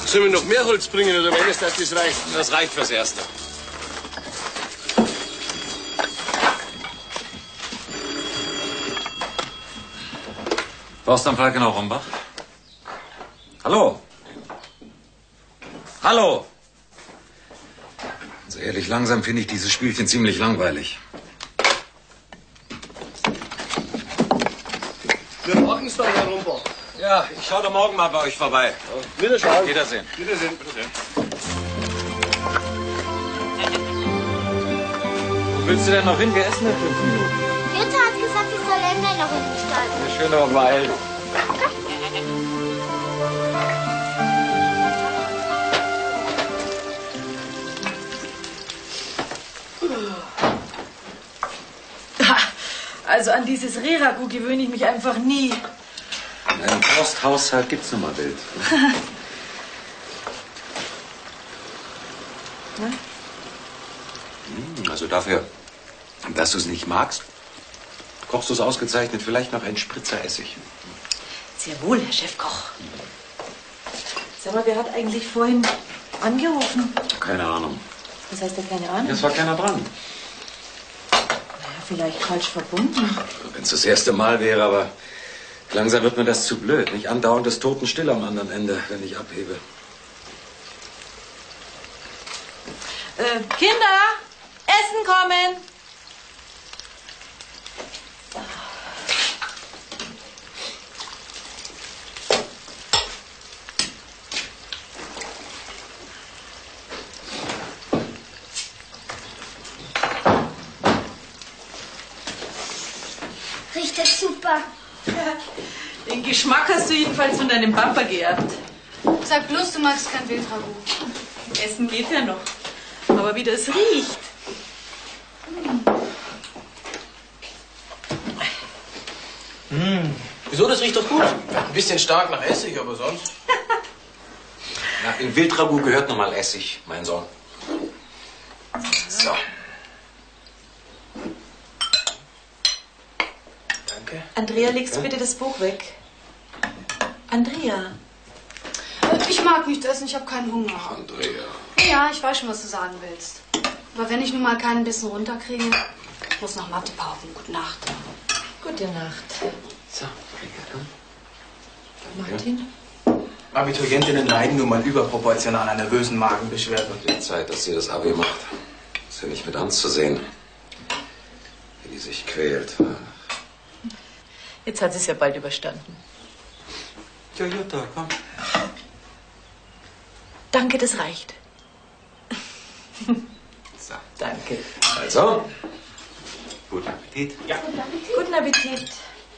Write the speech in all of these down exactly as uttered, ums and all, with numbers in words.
Sollen wir noch mehr Holz bringen oder meinst du, dass das reicht? Das reicht fürs Erste. Forstamt Falkenau-Rombach? Hallo? Hallo? Also ehrlich, langsam finde ich dieses Spielchen ziemlich langweilig. Wir machen es doch, Herr Rombach. Ja, ich schaue da morgen mal bei euch vorbei. Ja, Wiederschauen. Wiedersehen. Wiedersehen. Wiedersehen. Wo willst du denn noch hin? Wir essen in fünf Minuten. Jutta hat gesagt, ich soll Emily noch in den Stall. Schön, aber beeilen. Also an dieses Rehragout gewöhne ich mich einfach nie. In einem Forsthaushalt gibt's nun mal Wild. Also dafür, dass du es nicht magst, kochst du es ausgezeichnet. Vielleicht noch ein Spritzer Essig. Sehr wohl, Herr Chefkoch. Sag mal, wer hat eigentlich vorhin angerufen? Keine Ahnung. Was heißt ja keine Ahnung? Es war keiner dran. Naja, vielleicht falsch verbunden. Wenn es das erste Mal wäre, aber langsam wird mir das zu blöd. Nicht andauernd das Totenstill am anderen Ende, wenn ich abhebe. Äh, Kinder, Essen kommen! Riecht das super. Ja, den Geschmack hast du jedenfalls von deinem Papa geerbt. Sag bloß, du magst kein Wildragout. Essen geht ja noch. Aber wie das riecht. Hm. Wieso, das riecht doch gut. Ein bisschen stark nach Essig, aber sonst. Na, in Wildragout gehört nochmal Essig, mein Sohn. So. Danke. Andrea, legst du bitte das Buch weg? Andrea. Ich mag nicht essen, ich habe keinen Hunger. Andrea. Ja, ich weiß schon, was du sagen willst. Aber wenn ich nun mal keinen Bissen runterkriege, ich muss nach Mathe pauken. Gute Nacht. Gute Nacht. So, komm. Martin? Abiturientinnen leiden nun mal überproportional an nervösen Magenbeschwerden. Die Zeit, dass sie das Abi macht. Ist ja nicht mit anzusehen, wie die sich quält. Jetzt hat sie es ja bald überstanden. Ja, Jutta, komm. Danke, das reicht. So. Danke. Also, guten Appetit. Ja. Guten Appetit.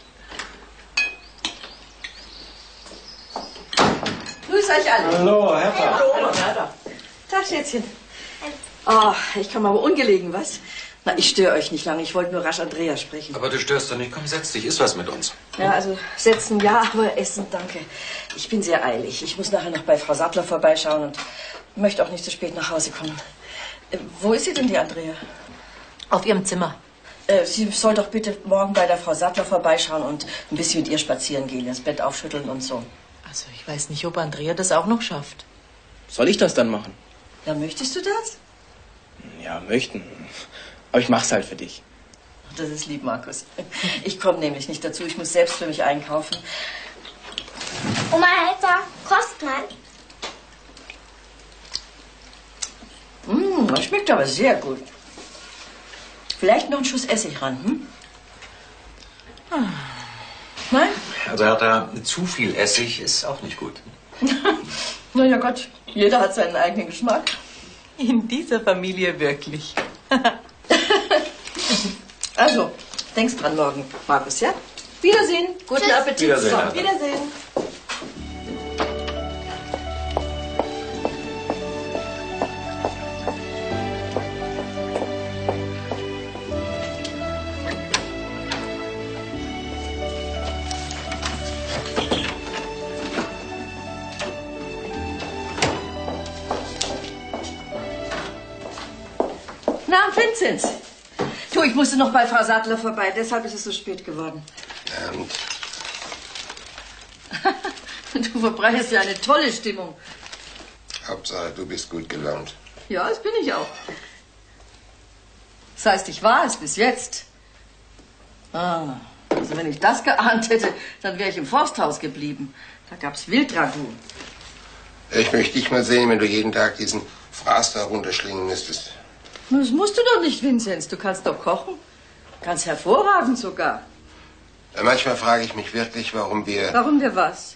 Grüß euch alle. Hallo, Hertha. Hallo, Hertha. Tag, Schätzchen. Oh, ich komme aber ungelegen, was? Na, ich störe euch nicht lange. Ich wollte nur rasch Andrea sprechen. Aber du störst doch nicht. Komm, setz dich. Iss was mit uns. Ja, also setzen ja, aber essen, danke. Ich bin sehr eilig. Ich muss nachher noch bei Frau Sattler vorbeischauen und möchte auch nicht zu spät nach Hause kommen. Äh, wo ist sie denn, die Andrea? Auf ihrem Zimmer. Äh, sie soll doch bitte morgen bei der Frau Sattler vorbeischauen und ein bisschen mit ihr spazieren gehen, das Bett aufschütteln und so. Also ich weiß nicht, ob Andrea das auch noch schafft. Soll ich das dann machen? Ja, möchtest du das? Ja, möchten. Aber ich mach's halt für dich. Das ist lieb, Markus. Ich komme nämlich nicht dazu. Ich muss selbst für mich einkaufen. Oma Helfer, kost mal. Mmh, das schmeckt aber sehr gut. Vielleicht noch ein Schuss Essig ran, hm? Ah. Nein? Also hat er zu viel Essig, ist auch nicht gut. Na ja Gott, jeder hat seinen eigenen Geschmack. In dieser Familie wirklich. Also, denkst dran morgen, Markus, ja? Wiedersehen, guten Tschüss. Appetit. Wiedersehen, So, Alter. Wiedersehen. Na, Vinzenz. Du, ich musste noch bei Frau Sattler vorbei, deshalb ist es so spät geworden. Und Du verbreitest ja eine tolle Stimmung. Hauptsache, du bist gut gelaunt. Ja, das bin ich auch. Das heißt, ich war es bis jetzt. Ah, also wenn ich das geahnt hätte, dann wäre ich im Forsthaus geblieben. Da gab's Wildragout. Ich möchte dich mal sehen, wenn du jeden Tag diesen Fraß da runterschlingen müsstest. Das musst du doch nicht, Vinzenz. Du kannst doch kochen. Ganz hervorragend sogar. Manchmal frage ich mich wirklich, warum wir... Warum wir was?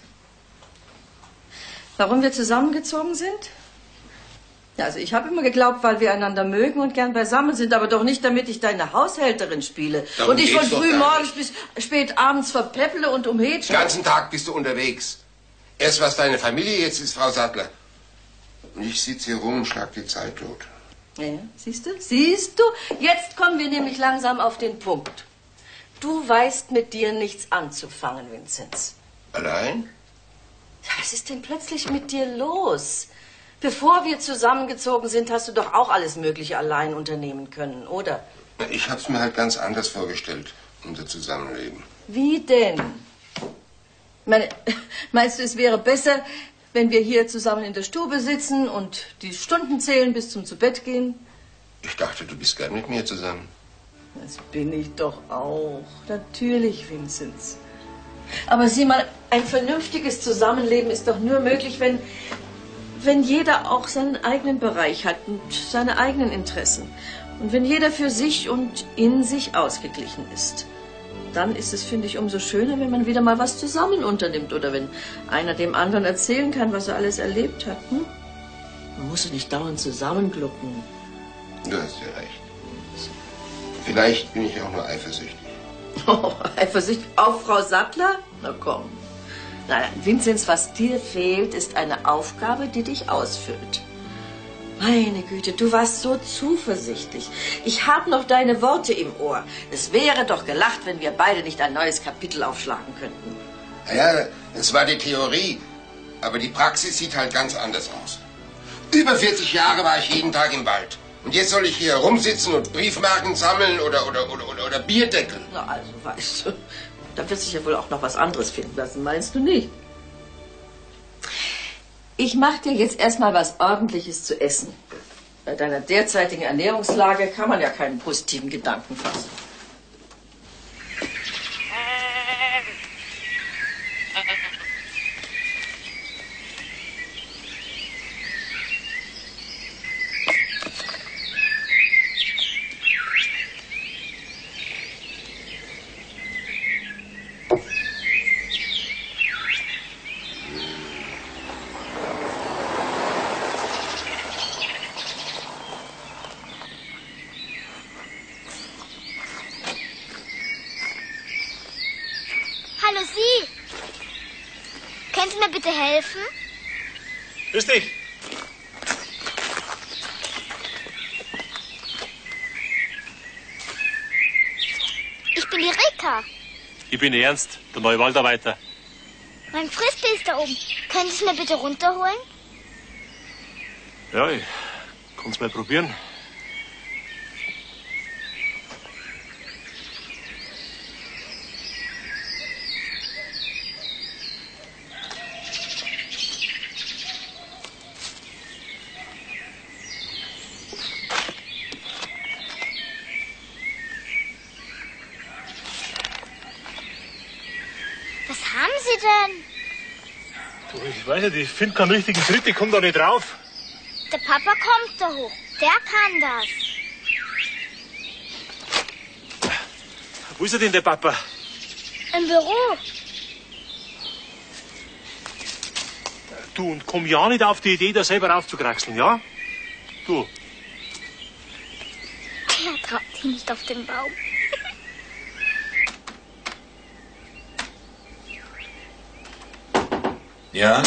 Warum wir zusammengezogen sind? Ja, also ich habe immer geglaubt, weil wir einander mögen und gern beisammen sind, aber doch nicht, damit ich deine Haushälterin spiele. Darum und ich von geht's doch früh gar morgens bis spät abends verplepple und umhetsche. Den ganzen Tag bist du unterwegs. Erst was deine Familie jetzt ist, Frau Sattler. Und ich sitze hier rum und schlag die Zeit tot. Ja, siehst du? Siehst du? Jetzt kommen wir nämlich langsam auf den Punkt. Du weißt mit dir nichts anzufangen, Vinzenz. Allein? Ja, was ist denn plötzlich mit dir los? Bevor wir zusammengezogen sind, hast du doch auch alles Mögliche allein unternehmen können, oder? Ich hab's mir halt ganz anders vorgestellt, unser Zusammenleben. Wie denn? Meine, meinst du, es wäre besser, wenn wir hier zusammen in der Stube sitzen und die Stunden zählen bis zum Zubettgehen? Ich dachte, du bist gern mit mir zusammen. Das bin ich doch auch. Natürlich, Vinzenz. Aber sieh mal, ein vernünftiges Zusammenleben ist doch nur möglich, wenn, wenn jeder auch seinen eigenen Bereich hat und seine eigenen Interessen. Und wenn jeder für sich und in sich ausgeglichen ist. Dann ist es, finde ich, umso schöner, wenn man wieder mal was zusammen unternimmt. Oder wenn einer dem anderen erzählen kann, was er alles erlebt hat. Hm? Man muss ja nicht dauernd zusammenglucken. Du hast ja recht. Vielleicht bin ich auch nur eifersüchtig. Oh, eifersüchtig auf Frau Sattler? Na komm. Nein, Vinzenz, was dir fehlt, ist eine Aufgabe, die dich ausfüllt. Meine Güte, du warst so zuversichtlich. Ich habe noch deine Worte im Ohr. Es wäre doch gelacht, wenn wir beide nicht ein neues Kapitel aufschlagen könnten. Naja, das war die Theorie. Aber die Praxis sieht halt ganz anders aus. Über vierzig Jahre war ich jeden Tag im Wald. Und jetzt soll ich hier rumsitzen und Briefmarken sammeln oder, oder, oder, oder, oder Bierdeckel. Na also, weißt du, da wird sich ja wohl auch noch was anderes finden lassen, meinst du nicht? Ich mache dir jetzt erstmal was Ordentliches zu essen. Bei deiner derzeitigen Ernährungslage kann man ja keinen positiven Gedanken fassen. Hallo Sie. Können Sie mir bitte helfen? Grüß dich. Ich bin die Rika. Ich bin Ernst, der neue Waldarbeiter. Mein Frisbee ist da oben. Können Sie es mir bitte runterholen? Ja, ich kann's mal probieren. Was haben Sie denn? Du, ich weiß nicht, ich finde keinen richtigen Tritt, ich komme da nicht drauf. Der Papa kommt da hoch. Der kann das. Wo ist er denn, der Papa? Im Büro. Du, und komm ja nicht auf die Idee, da selber raufzukraxeln, ja? Du. Er traut sich nicht auf den Baum. Ja?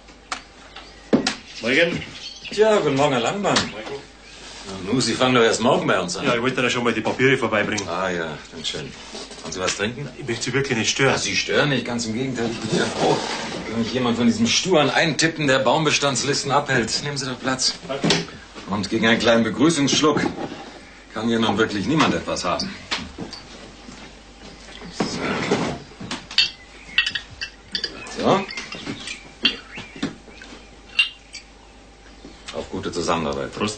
Morgen. Tja, guten Morgen, Herr Langmann. Na, nu, Sie fangen doch erst morgen bei uns an. Ja, ich wollte da schon mal die Papiere vorbeibringen. Ah ja, dann schön. Wollen Sie was trinken? Ich möchte Sie wirklich nicht stören. Ja, Sie stören nicht, ganz im Gegenteil. Ich bin ja froh, wenn mich jemand von diesem sturen Eintippen der Baumbestandslisten abhält. Nehmen Sie doch Platz. Danke. Und gegen einen kleinen Begrüßungsschluck kann hier nun wirklich niemand etwas haben. So. So. Zusammenarbeit. Prost.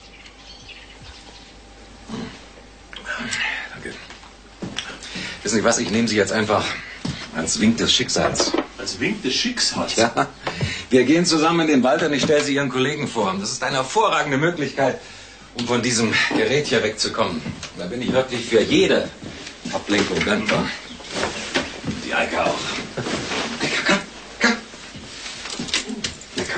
Danke. Wissen Sie was, ich nehme Sie jetzt einfach als Wink des Schicksals. Als Wink des Schicksals? Ja, wir gehen zusammen in den Wald und ich stelle Sie Ihren Kollegen vor. Das ist eine hervorragende Möglichkeit, um von diesem Gerät hier wegzukommen. Da bin ich wirklich für jede Ablenkung dankbar. Die Eike auch. Lecker, komm, komm. Lecker.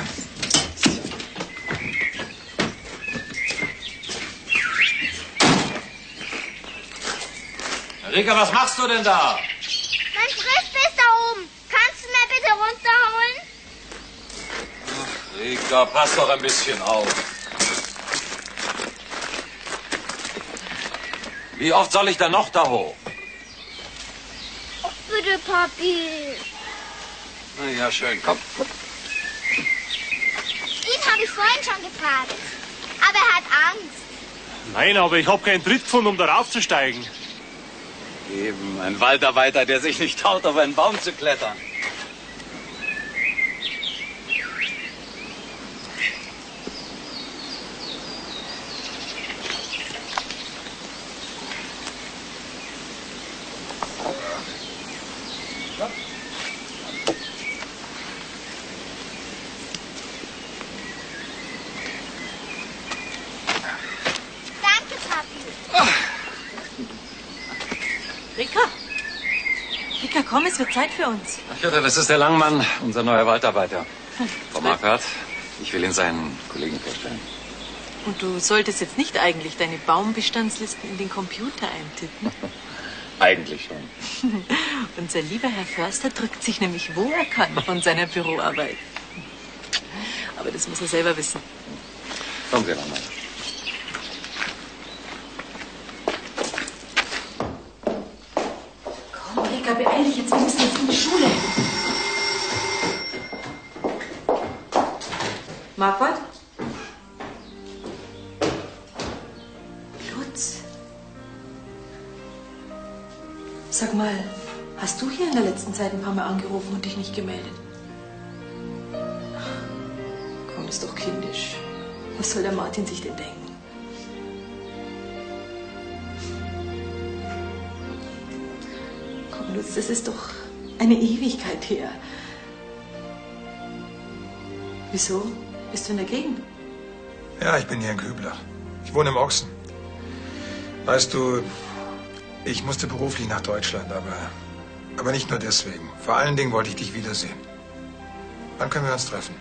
Rika, was machst du denn da? Mein Frisbee ist da oben. Kannst du mir bitte runterholen? Ach, Rika, pass doch ein bisschen auf. Wie oft soll ich da noch da hoch? Oh, bitte, Papi. Na ja, schön, komm. Ihn habe ich vorhin schon gefragt. Aber er hat Angst. Nein, aber ich habe keinen Tritt gefunden, um darauf zu steigen. Eben, ein Waldarbeiter, der sich nicht traut, auf einen Baum zu klettern. Danke, Papi. Rika! Rika, komm, es wird Zeit für uns. Ach Jutta, das ist der Langmann, unser neuer Waldarbeiter. Frau Marquardt, ich will Ihnen seinen Kollegen vorstellen. Und du solltest jetzt nicht eigentlich deine Baumbestandslisten in den Computer eintippen. Eigentlich schon. Unser lieber Herr Förster drückt sich nämlich, wo er kann, von seiner Büroarbeit. Aber das muss er selber wissen. Kommen Sie, Langmann. Komm, Rika, beeil dich jetzt. Wir müssen jetzt in die Schule. Marquardt? Lutz? Sag mal, hast du hier in der letzten Zeit ein paar Mal angerufen und dich nicht gemeldet? Komm, das ist doch kindisch. Was soll der Martin sich denn denken? Komm, Lutz, das ist doch eine Ewigkeit her. Wieso? Bist du in der Gegend? Ja, ich bin hier in Küblach. Ich wohne im Ochsen. Weißt du, ich musste beruflich nach Deutschland, aber, aber nicht nur deswegen. Vor allen Dingen wollte ich dich wiedersehen. Wann können wir uns treffen?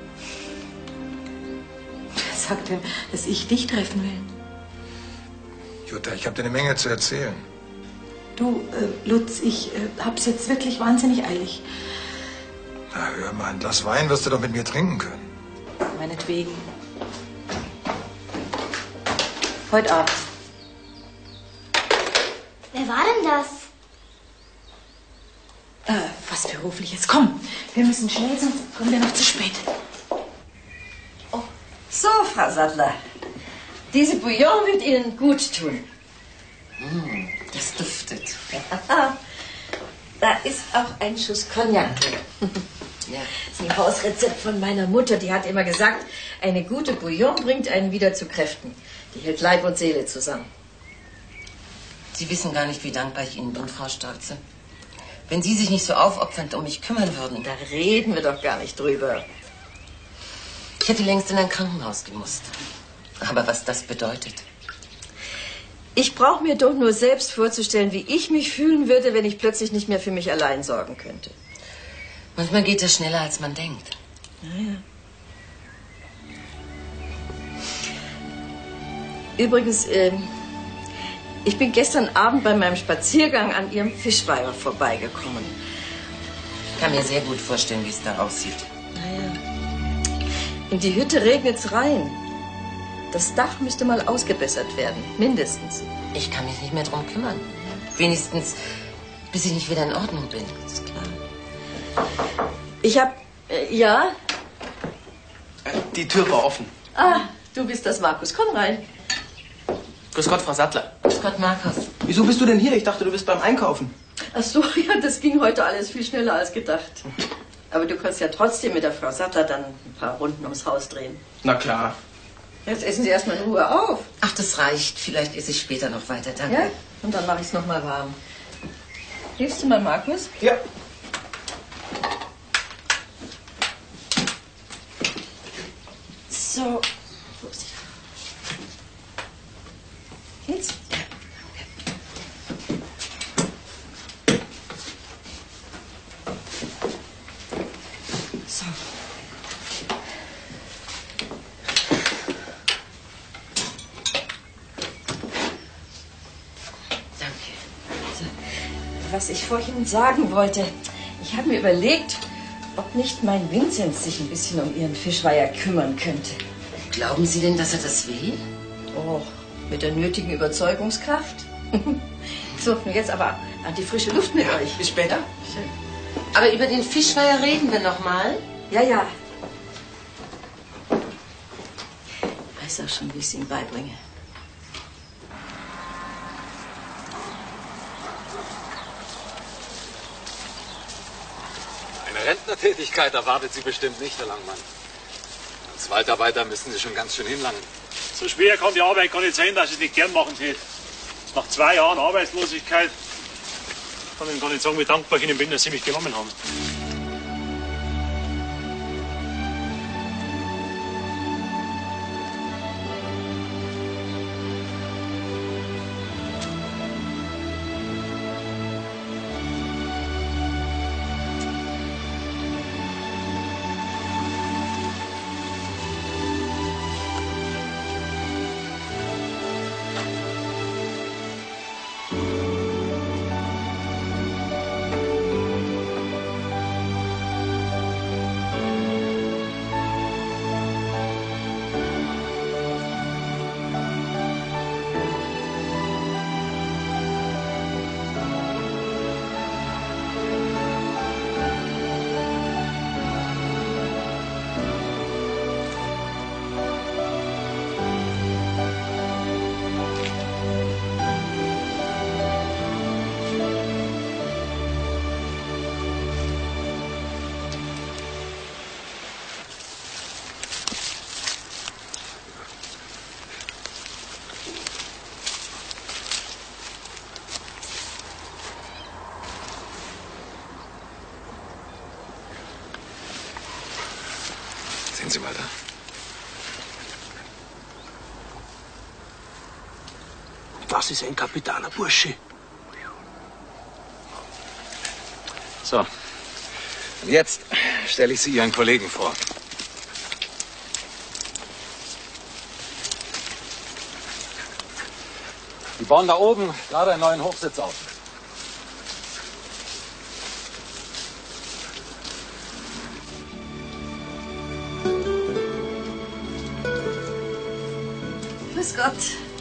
Wer sagt denn, dass ich dich treffen will? Jutta, ich habe dir eine Menge zu erzählen. Du, äh, Lutz, ich äh, hab's jetzt wirklich wahnsinnig eilig. Na, hör mal, ein Glas Wein wirst du doch mit mir trinken können. Meinetwegen. Heute Abend. Wer war denn das? Äh, was Berufliches. Komm, wir müssen schnell, sonst kommen wir noch zu spät. Oh, so, Frau Sattler. Diese Bouillon wird Ihnen gut tun. Mm, das duftet. Da ist auch ein Schuss Cognac drin. Ja, das ist ein Hausrezept von meiner Mutter. Die hat immer gesagt, eine gute Bouillon bringt einen wieder zu Kräften. Die hält Leib und Seele zusammen. Sie wissen gar nicht, wie dankbar ich Ihnen bin, Frau Stolze. Wenn Sie sich nicht so aufopfernd um mich kümmern würden. Da reden wir doch gar nicht drüber. Ich hätte längst in ein Krankenhaus gemusst. Aber was das bedeutet. Ich brauche mir doch nur selbst vorzustellen, wie ich mich fühlen würde, wenn ich plötzlich nicht mehr für mich allein sorgen könnte. Manchmal geht das schneller, als man denkt. Naja. Übrigens, äh, ich bin gestern Abend bei meinem Spaziergang an Ihrem Fischweiher vorbeigekommen. Ich kann mir sehr gut vorstellen, wie es da aussieht. Naja. In die Hütte regnet's rein. Das Dach müsste mal ausgebessert werden, mindestens. Ich kann mich nicht mehr drum kümmern. Wenigstens, bis ich nicht wieder in Ordnung bin. Das ist klar. Ich hab, äh, ja? Die Tür war offen. Ah, du bist das Markus. Komm rein. Grüß Gott, Frau Sattler. Grüß Gott, Markus. Wieso bist du denn hier? Ich dachte, du bist beim Einkaufen. Ach so, ja, das ging heute alles viel schneller als gedacht. Aber du kannst ja trotzdem mit der Frau Sattler dann ein paar Runden ums Haus drehen. Na klar. Jetzt essen Sie erstmal in Ruhe auf. Ach, das reicht. Vielleicht esse ich später noch weiter. Danke. Ja? Und dann mache ich es noch mal warm. Hilfst du mal, Markus? Ja. So. Wo ist die? Geht's? Ja. So. Danke. Also, was ich vorhin sagen wollte, ich habe mir überlegt, ob nicht mein Vinzenz sich ein bisschen um Ihren Fischweiher kümmern könnte. Glauben Sie denn, dass er das will? Oh, mit der nötigen Überzeugungskraft. So, nun jetzt aber an die frische Luft mit euch. Bis später. Schön. Aber über den Fischweiher reden wir noch mal. Ja, ja. Ich weiß auch schon, wie ich es ihm beibringe. Eine Rentnertätigkeit erwartet Sie bestimmt nicht, Herr Langmann. Als Waldarbeiter müssen Sie schon ganz schön hinlangen. So schwer kann die Arbeit gar nicht sein, dass ich es nicht gern machen hätte. Nach zwei Jahren Arbeitslosigkeit kann ich Ihnen gar nicht sagen, wie dankbar ich Ihnen bin, dass Sie mich genommen haben. Sehen Sie mal da. Das ist ein kapitaler Bursche. So. Und jetzt stelle ich Sie Ihren Kollegen vor. Die bauen da oben gerade einen neuen Hochsitz auf. Grüß Gott.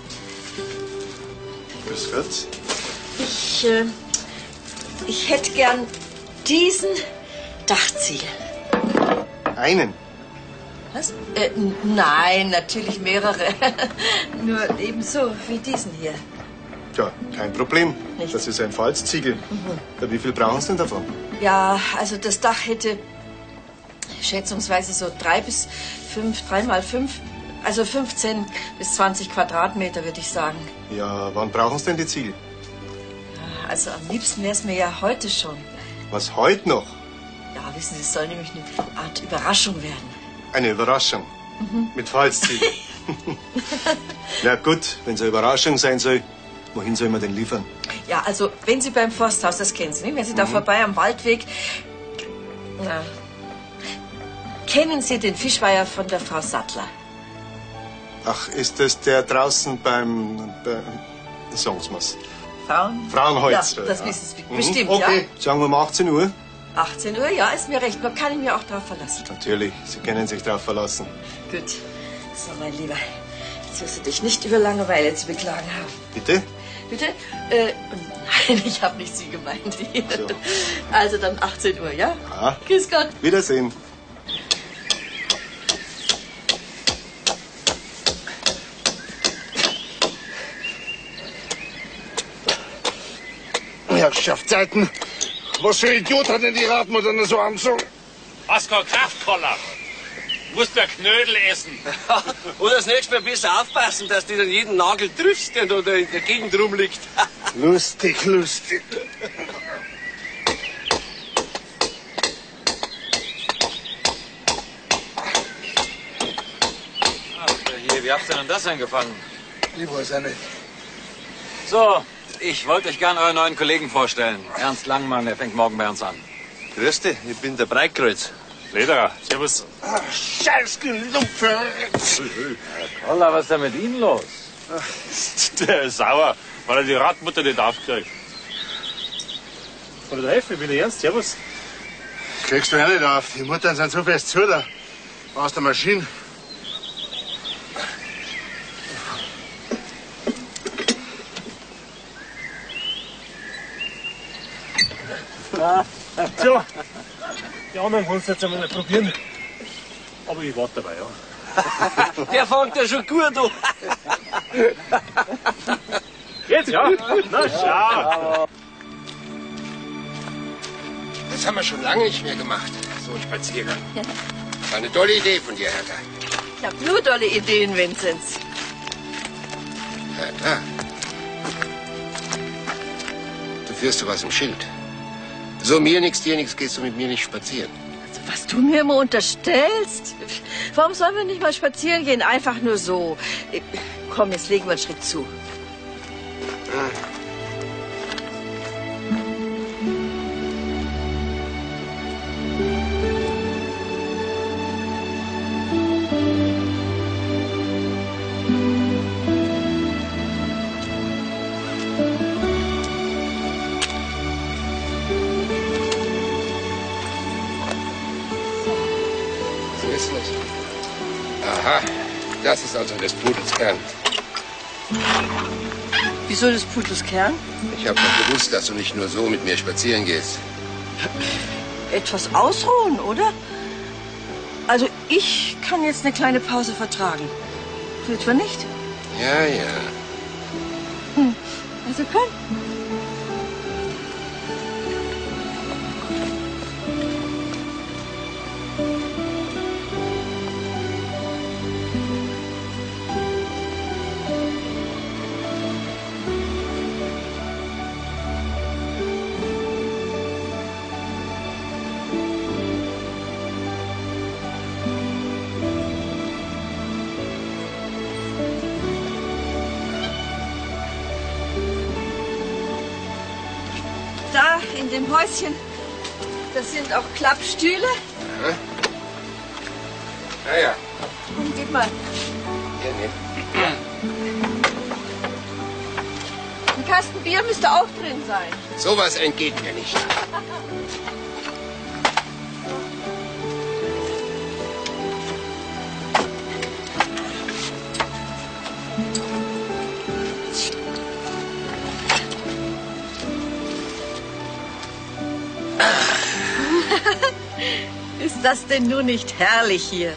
Grüß Gott. Ich, äh, ich hätte gern diesen Dachziegel. Einen? Was? Äh, n- nein, natürlich mehrere. Nur ebenso wie diesen hier. Ja, kein Problem. Nicht? Das ist ein Falzziegel. Ja, wie viel brauchen Sie denn davon? Ja, also das Dach hätte schätzungsweise so drei bis fünf, drei mal fünf, also fünfzehn bis zwanzig Quadratmeter, würde ich sagen. Ja, wann brauchen Sie denn die Ziegel? Ja, also am liebsten wäre es mir ja heute schon. Was, heute noch? Ja, wissen Sie, es soll nämlich eine Art Überraschung werden. Eine Überraschung. Mhm. Mit Falzziegel. Na gut, wenn es eine Überraschung sein soll, wohin soll man denn liefern? Ja, also wenn Sie beim Forsthaus, das kennen Sie, nicht? Wenn Sie da Mhm. vorbei am Waldweg... Na, kennen Sie den Fischweiher von der Frau Sattler? Ach, ist das der draußen beim... beim sagen Sie mir's. Frauen? Frauenholz. Ja, das wissen Sie Mhm. bestimmt, Okay, ja. sagen wir um achtzehn Uhr. achtzehn Uhr, ja, ist mir recht. Man kann ich mir auch darauf verlassen. Natürlich, Sie können sich darauf verlassen. Gut. So, mein Lieber, jetzt wirst du dich nicht über Langeweile zu beklagen haben. Bitte? Bitte? Äh, nein, ich habe nicht Sie gemeint. So. Also dann achtzehn Uhr, ja? Ja. Grüß Gott. Wiedersehen. Herrschaftszeiten. Was für ein Idiot hat denn die Radmutter denn so angezogen? Hast keinen Kraftkoller. musst du ein Knödel essen. Oder das nächste Mal besser aufpassen, dass du dann jeden Nagel triffst, der da in der Gegend rumliegt. Lustig, lustig. Hier, wie habt ihr denn das angefangen? Ich weiß auch nicht. So, ich wollte euch gerne euren neuen Kollegen vorstellen. Ernst Langmann, der fängt morgen bei uns an. Grüß dich, ich bin der Breitkreuz. Lederer, servus. Scheiß Gelupfe! Kolla, was ist denn mit Ihnen los? Der ist sauer, weil er die Radmutter nicht aufkriegt. Kann ich dir helfen? Ich bin der Ernst, servus. Kriegst du auch nicht auf. Die Muttern sind so fest zu da. Aus der Maschine. Ah, so, die anderen wollen es jetzt einmal nicht probieren. Aber ich warte dabei, ja. Der fängt ja schon gut an. Jetzt, ja? Na, schau. Das haben wir schon lange nicht mehr gemacht, so ein Spaziergang. War eine tolle Idee von dir, Hertha. Ich habe nur tolle Ideen, Vinzenz. Hertha. Du führst doch was im Schild. So mir nix, dir nix, gehst du mit mir nicht spazieren. Also, was du mir immer unterstellst? Warum sollen wir nicht mal spazieren gehen? Einfach nur so. Komm, jetzt legen wir einen Schritt zu. Ah. Aha, das ist also des Pudels Kern. Wieso des Pudels Kern? Ich habe doch gewusst, dass du nicht nur so mit mir spazieren gehst. Etwas ausruhen, oder? Also ich kann jetzt eine kleine Pause vertragen. Du etwa nicht? Ja, ja. Hm. Also komm. Da in dem Häuschen, das sind auch Klappstühle. Aha. Ah ja. Und gib mal. Hier, nimm. Ein Kasten Bier müsste auch drin sein. Sowas entgeht mir nicht. Ist das denn nur nicht herrlich hier?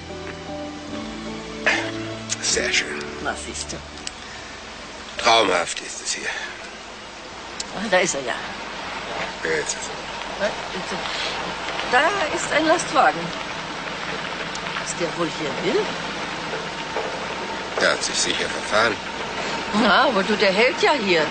Sehr schön. Na, siehst du. Traumhaft ist es hier. Ah, da ist er ja. Jetzt ist er. Da ist ein Lastwagen. Was der wohl hier will? Der hat sich sicher verfahren. Na, aber du, der hält ja hier.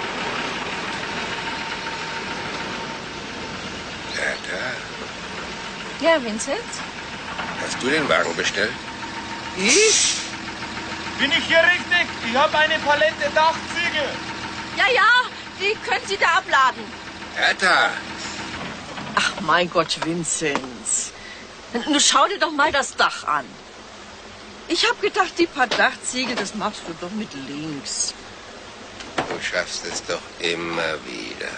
Ja, da. Ja, Vinzenz? Hast du den Wagen bestellt? Ich? Bin ich hier richtig? Ich habe eine Palette Dachziegel. Ja, ja, die können Sie da abladen. Hertha! Ach, mein Gott, Vinzenz. Nun schau dir doch mal das Dach an. Ich hab gedacht, die paar Dachziegel, das machst du doch mit links. Du schaffst es doch immer wieder.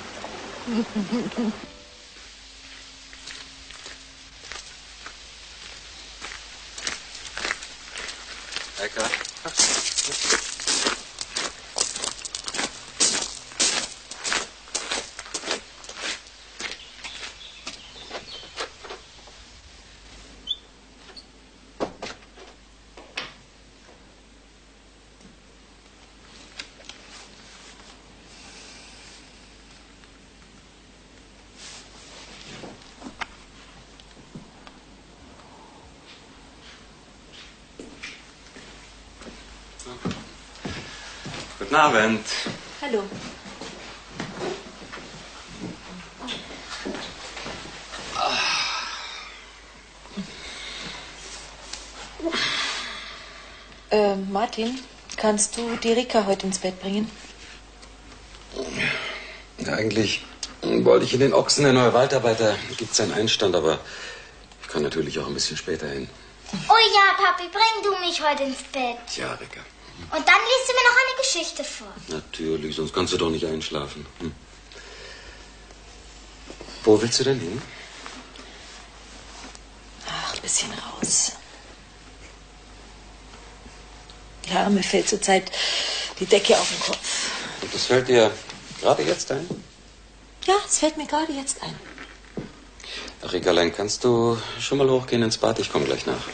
Lecker. Guten Abend. Hallo. Äh, Martin, kannst du die Rika heute ins Bett bringen? Ja, eigentlich wollte ich in den Ochsen der neue Waldarbeiter. Da gibt es einen Einstand, aber ich kann natürlich auch ein bisschen später hin. Oh ja, Papi, bring du mich heute ins Bett. Ja, Rika. Und dann liest du mir noch eine Geschichte vor. Natürlich, sonst kannst du doch nicht einschlafen. Hm. Wo willst du denn hin? Ach, ein bisschen raus. Ja, mir fällt zurzeit die Decke auf den Kopf. Und das fällt dir gerade jetzt ein? Ja, es fällt mir gerade jetzt ein. Ach, Rikalein, kannst du schon mal hochgehen ins Bad? Ich komme gleich nach.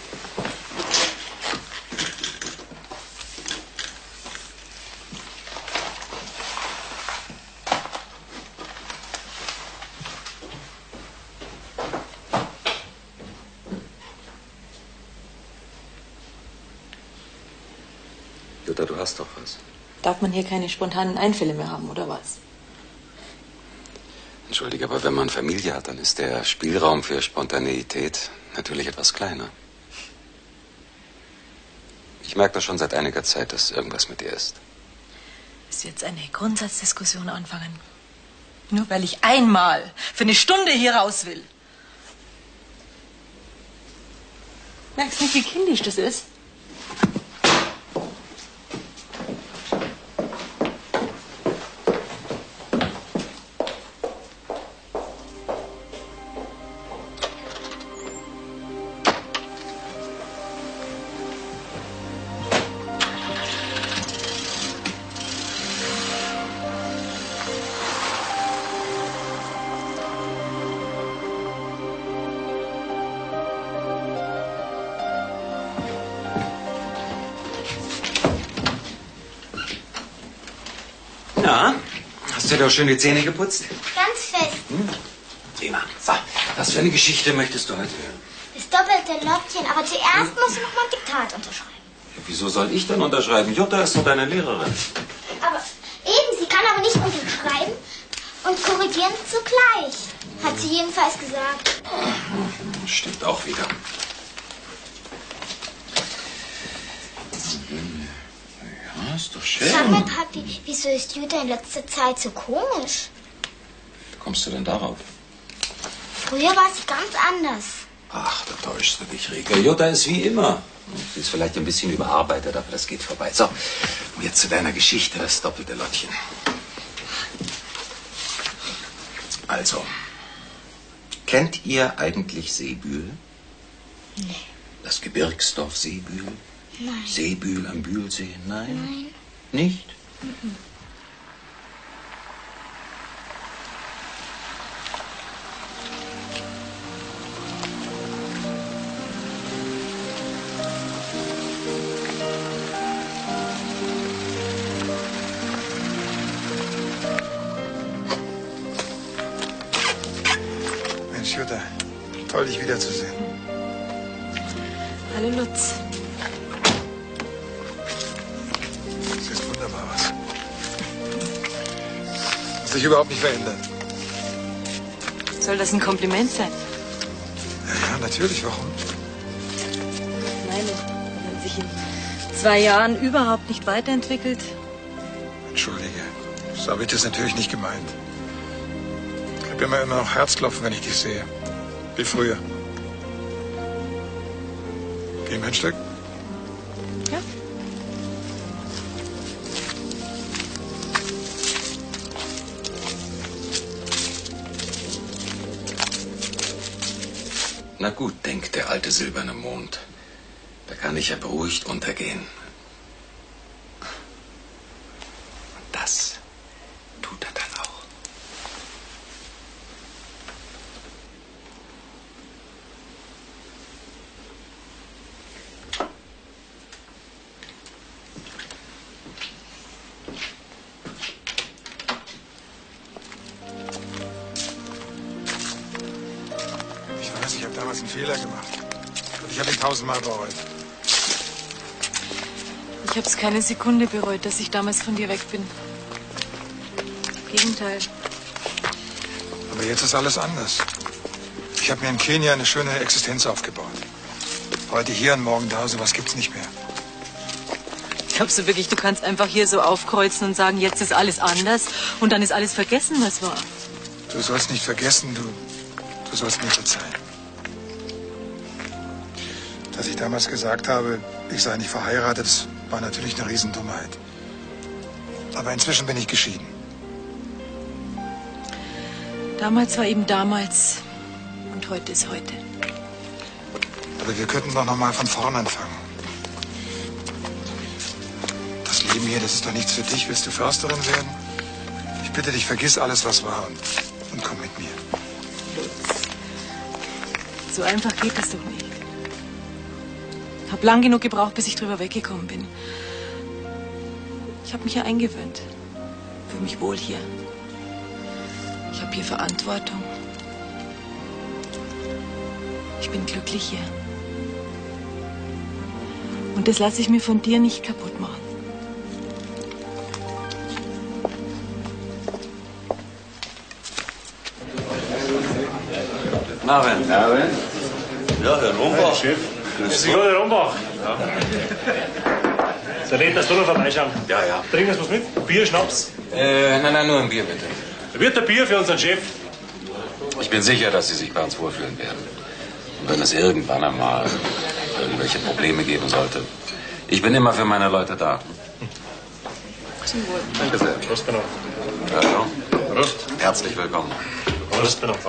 Jutta, du hast doch was. Darf man hier keine spontanen Einfälle mehr haben, oder was? Entschuldige, aber wenn man Familie hat, dann ist der Spielraum für Spontaneität natürlich etwas kleiner. Ich merke das schon seit einiger Zeit, dass irgendwas mit dir ist. Ist jetzt eine Grundsatzdiskussion anfangen? Nur weil ich einmal für eine Stunde hier raus will. Merkst nicht, wie kindisch das ist? Na, hast du dir auch schön die Zähne geputzt? Ganz fest. Hm? Prima. So, was für eine Geschichte möchtest du heute hören? Das doppelte Lottchen. Aber zuerst musst du noch mal ein Diktat unterschreiben. Ja, wieso soll ich denn unterschreiben? Jutta ist doch deine Lehrerin. Aber eben, sie kann aber nicht unterschreiben und korrigieren zugleich. Hat sie jedenfalls gesagt. Stimmt auch wieder. Ja, ist doch schön. Sag mal, Papi, wieso ist Jutta in letzter Zeit so komisch? Wie kommst du denn darauf? Früher war sie ganz anders. Ach, da täuschst du dich, Rika. Jutta ist wie immer. Sie ist vielleicht ein bisschen überarbeitet, aber das geht vorbei. So, und jetzt zu deiner Geschichte, das doppelte Lottchen. Also, kennt ihr eigentlich Seebühl? Nee. Das Gebirgsdorf Seebühl? Nein. Seebühl am Bühlsee? Nein? Nein. Nicht? Mhm. Mensch, Jutta, toll, dich wiederzusehen. Hallo, Lutz. Siehst wunderbar aus. Hast dich überhaupt nicht verändert. Soll das ein Kompliment sein? Ja, ja, natürlich, warum? Nein, wenn man sich in zwei Jahren überhaupt nicht weiterentwickelt. Entschuldige, so habe ich das natürlich nicht gemeint. Ich habe immer, immer noch Herzklopfen, wenn ich dich sehe. Wie früher. Gehen wir ein Stück? Ja. Na gut, denkt der alte silberne Mond. Da kann ich ja beruhigt untergehen. Und das tut er dann auch. Ich weiß, ich habe damals einen Fehler gemacht. Und ich habe ihn tausendmal bereut. Ich habe es keine Sekunde bereut, dass ich damals von dir weg bin. Im Gegenteil. Aber jetzt ist alles anders. Ich habe mir in Kenia eine schöne Existenz aufgebaut. Heute hier und morgen da, sowas gibt's nicht mehr. Glaubst du wirklich, du kannst einfach hier so aufkreuzen und sagen, jetzt ist alles anders und dann ist alles vergessen, was war? Du sollst nicht vergessen, du, du sollst mir verzeihen. Dass ich damals gesagt habe, ich sei nicht verheiratet, das war natürlich eine Riesendummheit. Aber inzwischen bin ich geschieden. Damals war eben damals und heute ist heute. Aber wir könnten doch noch mal von vorn anfangen. Das Leben hier, das ist doch nichts für dich. Willst du Försterin werden? Ich bitte dich, vergiss alles, was war und, und komm mit mir. So einfach geht das doch nicht. Ich habe lang genug gebraucht, bis ich drüber weggekommen bin. Ich habe mich hier eingewöhnt. Fühle mich wohl hier. Ich habe hier Verantwortung. Ich bin glücklich hier. Und das lasse ich mir von dir nicht kaputt machen. Marvin. Marvin? Ja, Herr Rombach. Hey, Chef. Grüß dich, Herr Rombach. Ja. So nett, dass du noch vorbeischauen. Ja, ja. Trinken Sie was mit? Bier, Schnaps? Äh, nein, nein, nur ein Bier, bitte. Wird ein Bier für unseren Chef? Ich bin sicher, dass Sie sich bei uns wohlfühlen werden. Und wenn es irgendwann einmal irgendwelche Probleme geben sollte, ich bin immer für meine Leute da. Zum Wohl. Danke sehr. Prost, genau. Ja, Prost. herzlich willkommen. Prost, genau.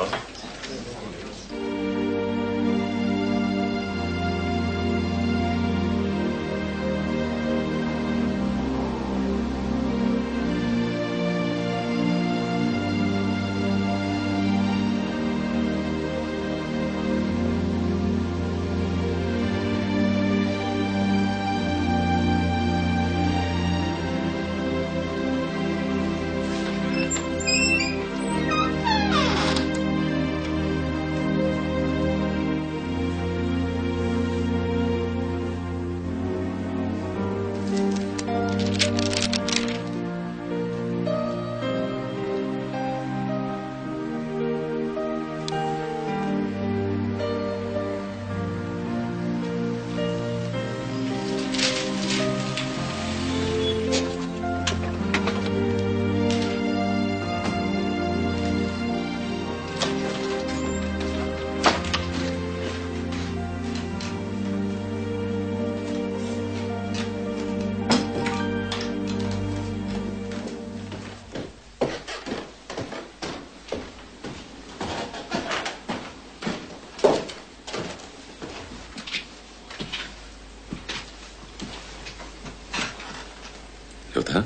Jutta?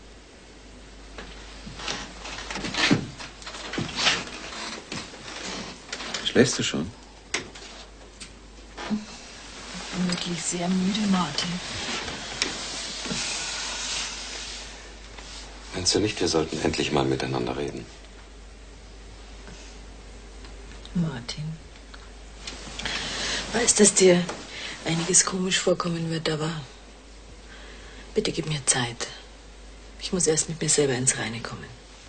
Schläfst du schon? Ich bin wirklich sehr müde, Martin. Meinst du nicht, wir sollten endlich mal miteinander reden? Martin. Weiß, dass dir einiges komisch vorkommen wird, aber bitte gib mir Zeit. Ich muss erst mit mir selber ins Reine kommen.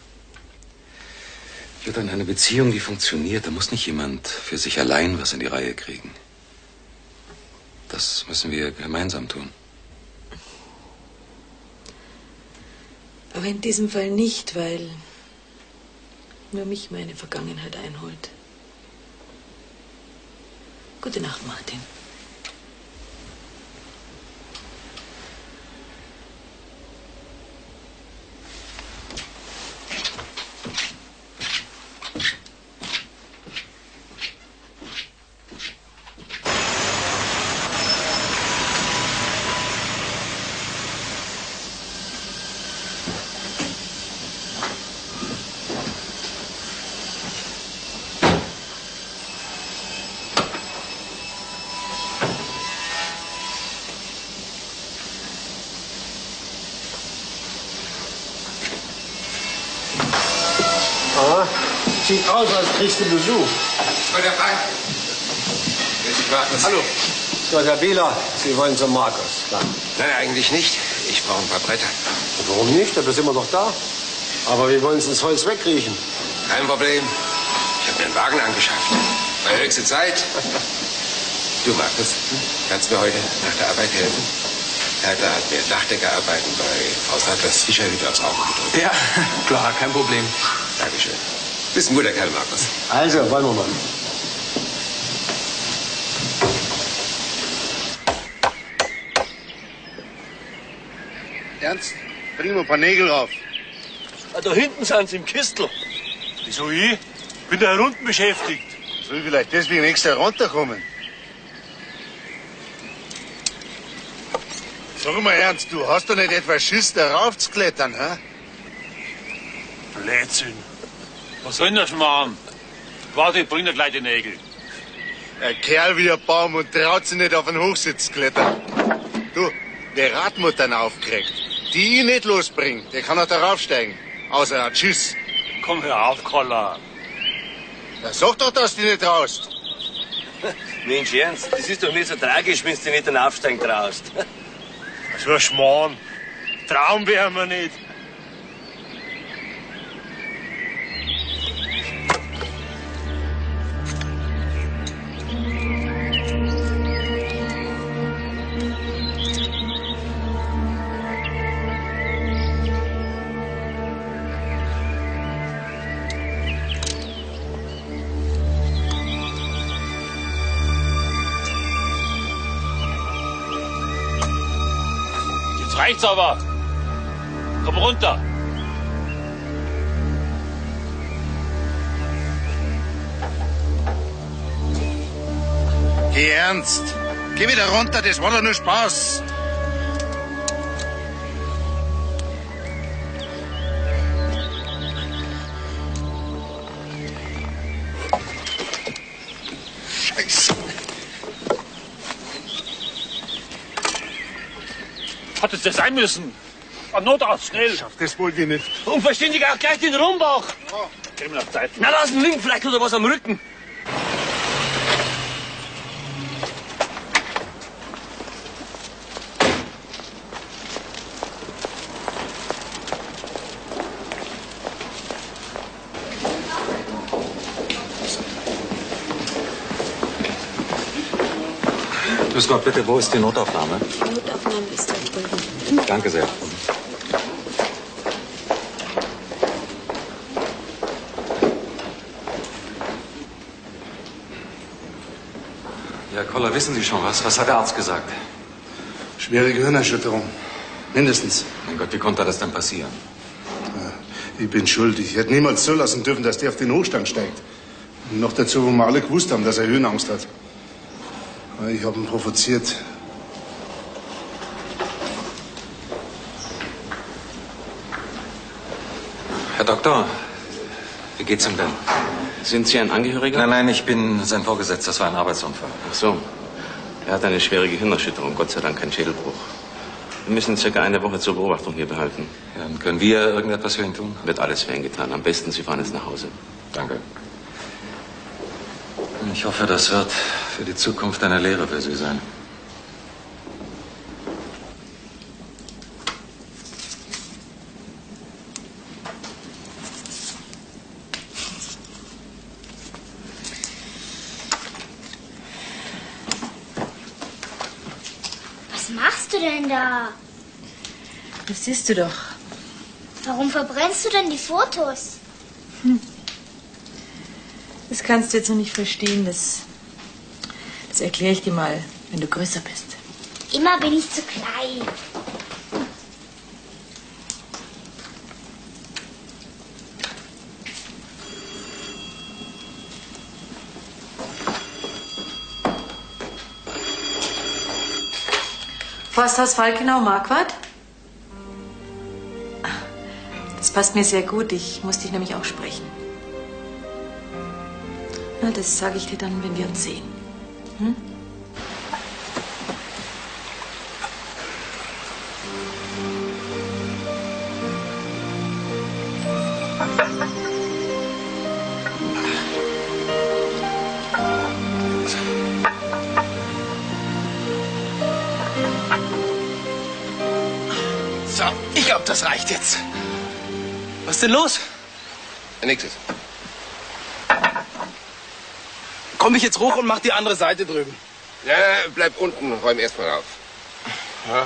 Jutta, in einer Beziehung, die funktioniert, da muss nicht jemand für sich allein was in die Reihe kriegen. Das müssen wir gemeinsam tun. Aber in diesem Fall nicht, weil nur mich meine Vergangenheit einholt. Gute Nacht, Martin. Sieht aus, als kriegst du Besuch. Bei der Bank. Jetzt warten Sie. Hallo. So, Herr Bieler, Sie wollen zum Markus. Dann. Nein, eigentlich nicht. Ich brauche ein paar Bretter. Warum nicht? Dafür sind wir doch da. Aber wir wollen es ins Holz wegkriechen. Kein Problem. Ich habe mir einen Wagen angeschafft. War höchste Zeit. Du, Markus, kannst mir heute nach der Arbeit helfen? Hertha hat mir Dachdeckerarbeiten bei Frau Sattlers Fischerhütte aufs Auge gedrückt. Ja, klar, kein Problem. Dankeschön. Bist ein guter Kerl, Markus. Also, wollen wir mal. Ernst, bring mir ein paar Nägel auf. Ah, da hinten sind sie im Kistel. Wieso ich? Bin da unten beschäftigt. Soll ich vielleicht deswegen extra runterkommen? Sag mal ernst, du hast doch nicht etwa Schiss, da raufzuklettern, hä? Blödsinn. Was soll denn das machen? Warte, ich bring dir gleich die Nägel. Ein Kerl wie ein Baum und traut sich nicht auf den Hochsitz zu klettern. Du, der Radmuttern aufkriegt, die ihn nicht losbringt, der kann auch da raufsteigen. Außer er hat Schiss. Komm, hör auf, Koller. Ja, sag doch, dass du dich nicht traust. Mensch, Ernst, das ist doch nicht so tragisch, wenn du nicht den Aufsteigen traust. So ein Schmarrn. Traum wären wir nicht. Reicht's aber. Komm runter. Geh ernst. Geh wieder runter, das war doch nur Spaß. Scheiße. Hat es das sein müssen? An Notarzt, schnell. Schafft das wohl die nicht. Und verständige auch gleich den Rumbach. Ja. Gib mir noch Zeit. Na, lass ihn liegen, vielleicht hat er was am Rücken. Grüß Gott, bitte, wo ist die Notaufnahme? Die Notaufnahme ist da drüben. Danke sehr. Ja, Koller, wissen Sie schon was? Was hat der Arzt gesagt? Schwere Gehirnerschütterung. Mindestens. Mein Gott, wie konnte das denn passieren? Ich bin schuldig. Ich hätte niemals zulassen dürfen, dass der auf den Hochstand steigt. Und noch dazu, wo wir alle gewusst haben, dass er Höhenangst hat. Ich habe ihn provoziert. Herr Doktor, wie geht's ihm denn? Sind Sie ein Angehöriger? Nein, nein, ich bin sein Vorgesetzter. Das war ein Arbeitsunfall. Ach so. Er hat eine schwere Gehirnerschütterung, Gott sei Dank kein Schädelbruch. Wir müssen circa eine Woche zur Beobachtung hier behalten. Ja, dann können wir irgendetwas für ihn tun? Wird alles für ihn getan. Am besten, Sie fahren jetzt nach Hause. Danke. Ich hoffe, das wird für die Zukunft eine Lehre für Sie sein. Was machst du denn da? Das siehst du doch. Warum verbrennst du denn die Fotos? Hm. Das kannst du jetzt noch nicht verstehen. Das, das erkläre ich dir mal, wenn du größer bist. Immer bin ich zu klein. Forsthaus Falkenau, Marquardt? Das passt mir sehr gut. Ich muss dich nämlich auch sprechen. Na, das sage ich dir dann, wenn wir uns sehen. Hm? glaube, das reicht jetzt. Was ist denn los? Nix. Komm ich jetzt hoch und mach die andere Seite drüben. Ja, bleib unten, räum erstmal auf. Ja.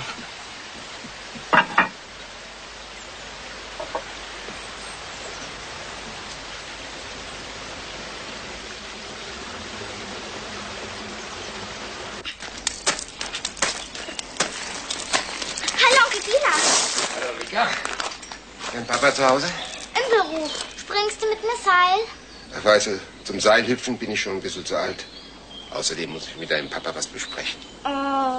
Hallo, Onkel Dina. Hallo, Rika. Dein Papa zu Hause? Im Büro. Springst du mit mir Seil? Ach, weißt du, zum Seilhüpfen bin ich schon ein bisschen zu alt. Außerdem muss ich mit deinem Papa was besprechen. Oh.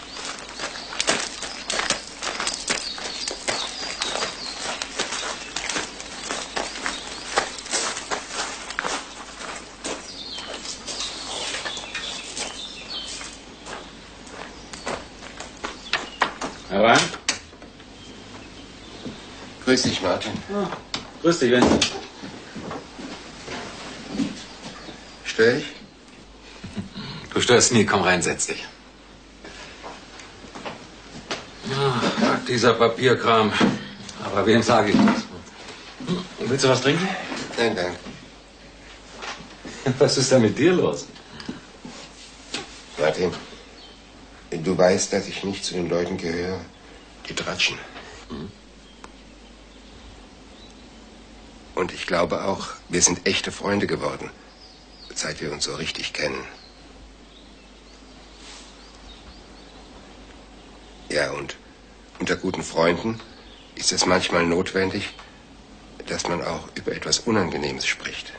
Herein. Grüß dich, Martin. Ja. Grüß dich, Vincent. Stör ich? Du störst nie, komm rein, setz dich. Ja, dieser Papierkram. Aber wem sage ich das? Willst du was trinken? Nein, danke. Was ist denn mit dir los? Martin, du weißt, dass ich nicht zu den Leuten gehöre, die tratschen. Hm. Und ich glaube auch, wir sind echte Freunde geworden, seit wir uns so richtig kennen. Ja, und unter guten Freunden ist es manchmal notwendig, dass man auch über etwas Unangenehmes spricht.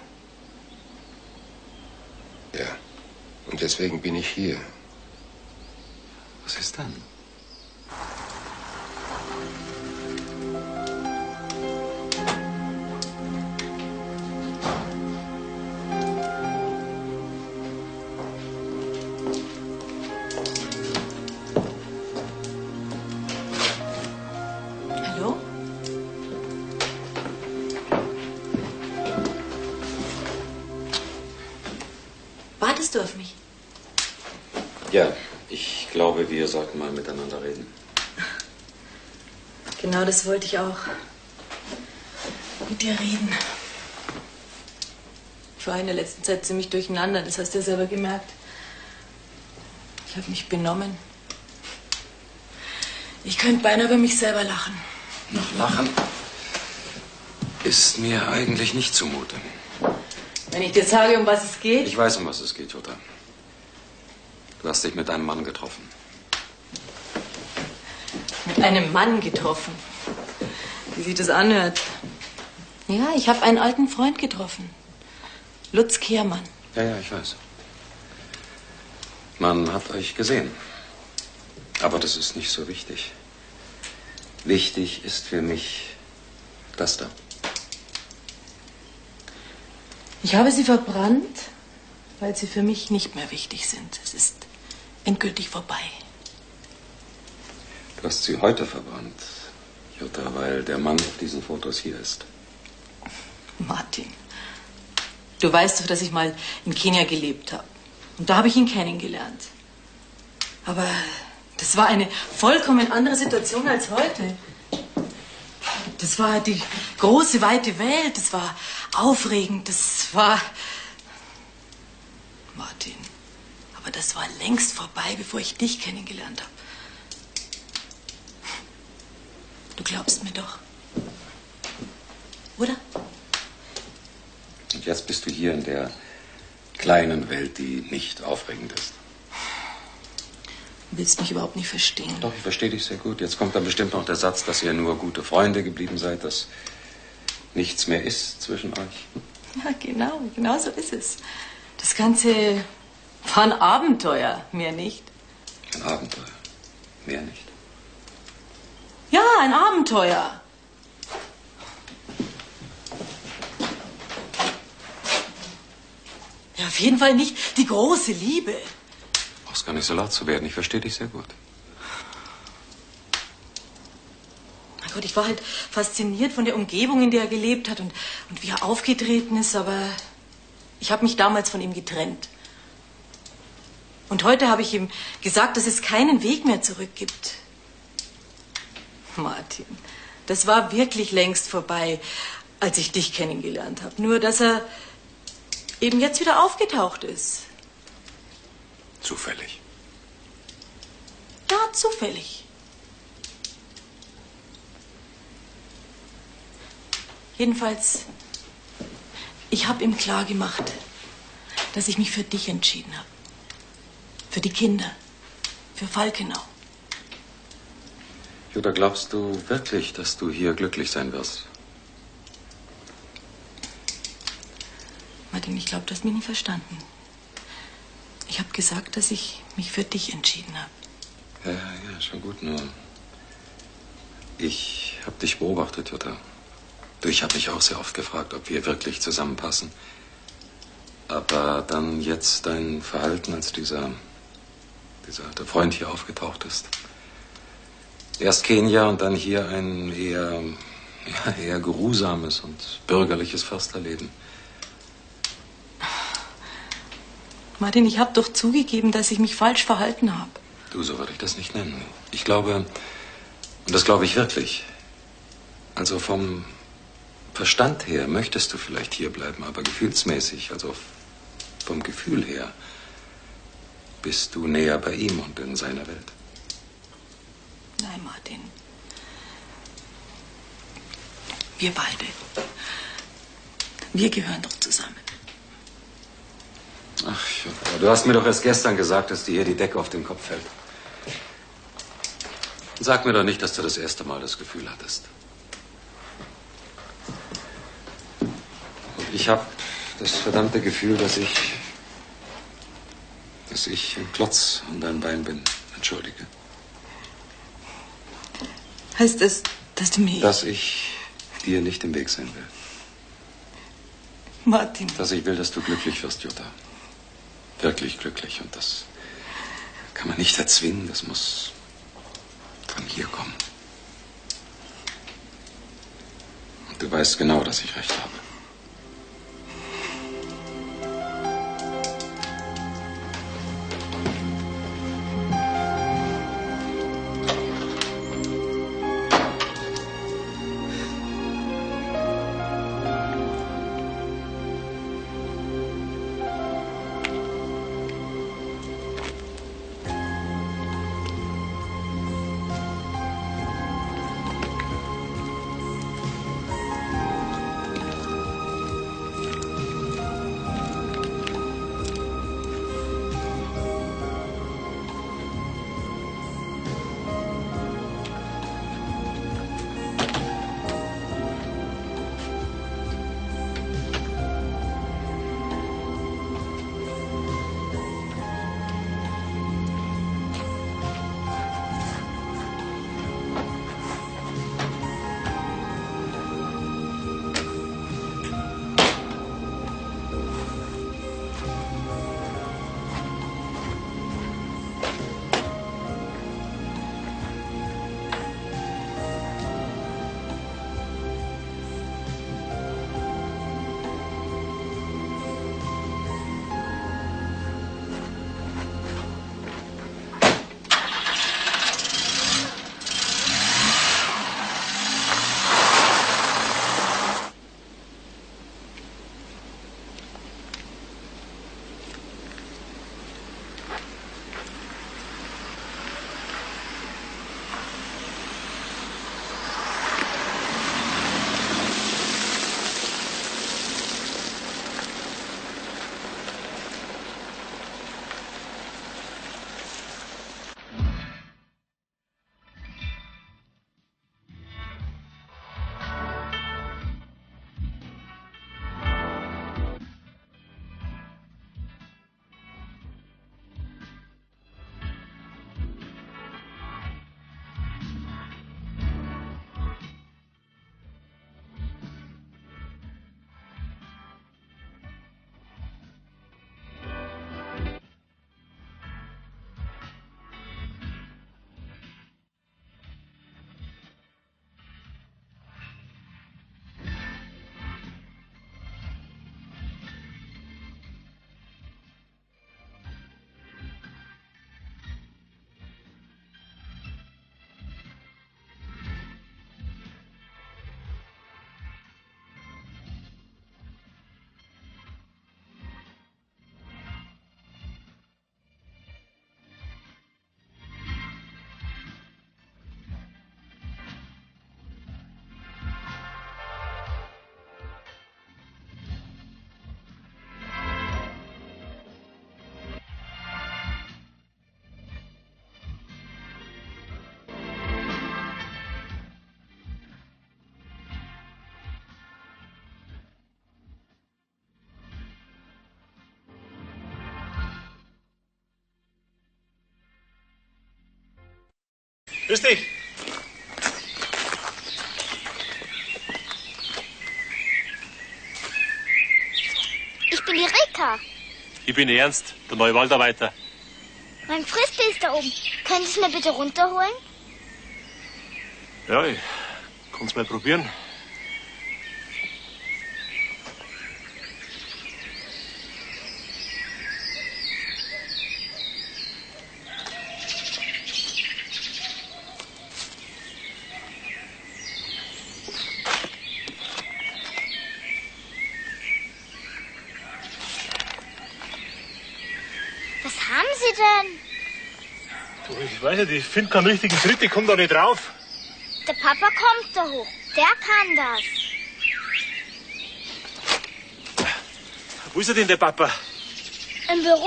Ja, und deswegen bin ich hier. Was ist denn? Hallo? Wartest du auf mich? Ja, ich glaube, wir sollten mal miteinander reden. Genau das wollte ich auch. Mit dir reden. Ich war in der letzten Zeit ziemlich durcheinander, das hast du ja selber gemerkt. Ich habe mich benommen. Ich könnte beinahe über mich selber lachen. Noch lachen ist mir eigentlich nicht zumute. Wenn ich dir sage, um was es geht? Ich weiß, um was es geht, Jutta. Du hast dich mit einem Mann getroffen. Mit einem Mann getroffen. Wie sich das anhört. Ja, ich habe einen alten Freund getroffen. Lutz Kehrmann. Ja, ja, ich weiß. Man hat euch gesehen. Aber das ist nicht so wichtig. Wichtig ist für mich das da. Ich habe sie verbrannt, weil sie für mich nicht mehr wichtig sind. Es ist endgültig vorbei. Du hast sie heute verbrannt, Jutta, weil der Mann auf diesen Fotos hier ist. Martin, du weißt doch, dass ich mal in Kenia gelebt habe. Und da habe ich ihn kennengelernt. Aber das war eine vollkommen andere Situation als heute. Das war die große, weite Welt. Das war aufregend. Das war... Martin, aber das war längst vorbei, bevor ich dich kennengelernt habe. Du glaubst mir doch. Oder? Und jetzt bist du hier in der kleinen Welt, die nicht aufregend ist. Du willst mich überhaupt nicht verstehen. Doch, ich verstehe dich sehr gut. Jetzt kommt dann bestimmt noch der Satz, dass ihr nur gute Freunde geblieben seid, dass nichts mehr ist zwischen euch. Ja, genau, genau so ist es. Das Ganze war ein Abenteuer, mehr nicht. Ein Abenteuer, mehr nicht. Ja, ein Abenteuer. Ja, auf jeden Fall nicht die große Liebe. Du brauchst gar nicht so laut zu werden. Ich verstehe dich sehr gut. Mein Gott, ich war halt fasziniert von der Umgebung, in der er gelebt hat und, und wie er aufgetreten ist, aber ich habe mich damals von ihm getrennt. Und heute habe ich ihm gesagt, dass es keinen Weg mehr zurück gibt. Martin, Das war wirklich längst vorbei, als ich dich kennengelernt habe. Nur, dass er eben jetzt wieder aufgetaucht ist. Zufällig. Ja, zufällig. Jedenfalls, ich habe ihm klargemacht, dass ich mich für dich entschieden habe. Für die Kinder. Für Falkenau. Jutta, glaubst du wirklich, dass du hier glücklich sein wirst? Martin, ich glaube, du hast mich nie verstanden. Ich habe gesagt, dass ich mich für dich entschieden habe. Ja, ja, ja, schon gut, nur ich habe dich beobachtet, Jutta. Du, ich habe mich auch sehr oft gefragt, ob wir wirklich zusammenpassen. Aber dann jetzt dein Verhalten, als dieser, dieser der Freund hier aufgetaucht ist. Erst Kenia und dann hier ein eher, ja, eher geruhsames und bürgerliches Försterleben. Martin, ich habe doch zugegeben, dass ich mich falsch verhalten habe. Du, so würde ich das nicht nennen. Ich glaube, und das glaube ich wirklich, also vom Verstand her möchtest du vielleicht hier bleiben, aber gefühlsmäßig, also vom Gefühl her, bist du näher bei ihm und in seiner Welt. Nein, Martin. Wir beide. Wir gehören doch zusammen. Ach, Jutta, du hast mir doch erst gestern gesagt, dass dir hier die Decke auf den Kopf fällt. Sag mir doch nicht, dass du das erste Mal das Gefühl hattest. Und ich habe das verdammte Gefühl, dass ich, dass ich ein Klotz an deinem Bein bin. Entschuldige. Heißt das, dass du mir... Dass ich dir nicht im Weg sein will. Martin. Dass ich will, dass du glücklich wirst, Jutta. Wirklich glücklich. Und das kann man nicht erzwingen. Das muss von hier kommen. Und du weißt genau, dass ich recht habe. Grüß dich. Ich bin die Rika. Ich bin Ernst, der neue Waldarbeiter. Mein Frisbee ist da oben. Können Sie es mir bitte runterholen? Ja, ich kann's mal probieren. Was haben Sie denn? Du, ich weiß nicht, ich finde keinen richtigen Tritt, ich komm da nicht drauf. Der Papa kommt da hoch. Der kann das. Wo ist er denn, der Papa? Im Büro.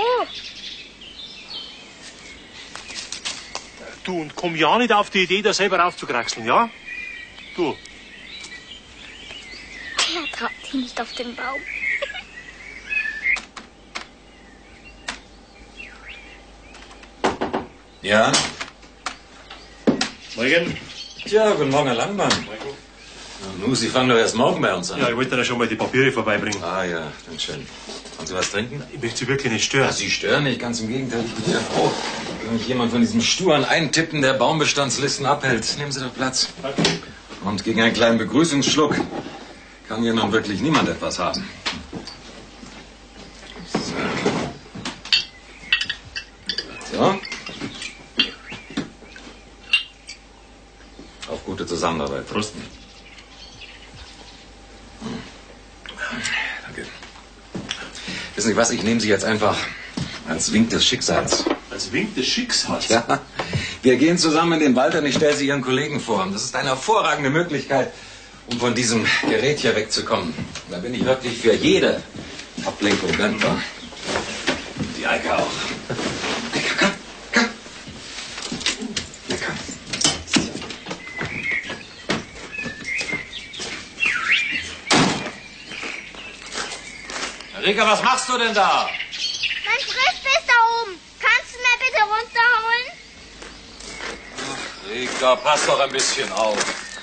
Du, und komm ja nicht auf die Idee, da selber raufzukraxeln, ja? Du. Er traut sich nicht auf den Baum. Ja? Morgen. Tja, guten Morgen, Herr Langmann. Nu, Sie fangen doch erst morgen bei uns an. Ja, ich wollte da schon mal die Papiere vorbeibringen. Ah ja, dann schön. Wollen Sie was trinken? Ich möchte Sie wirklich nicht stören. Ja, Sie stören nicht, ganz im Gegenteil. Ich bin ja froh, wenn mich jemand von diesem sturen Eintippen der Baumbestandslisten abhält. Nehmen Sie doch Platz. Danke. Und gegen einen kleinen Begrüßungsschluck kann hier nun wirklich niemand etwas haben. So. Auf gute Zusammenarbeit. Prost. Danke. Wissen Sie was, ich nehme Sie jetzt einfach als Wink des Schicksals. Als Wink des Schicksals? Ja, wir gehen zusammen in den Wald und ich stelle Sie Ihren Kollegen vor. Das ist eine hervorragende Möglichkeit, um von diesem Gerät hier wegzukommen. Da bin ich wirklich für jede Ablenkung dankbar. Und die Eike auch. Lecker, komm, komm. Lecker. Rika, was machst du denn da? Mein Frisbee ist da oben. Kannst du mir bitte runterholen? Ach, Rika, pass doch ein bisschen auf.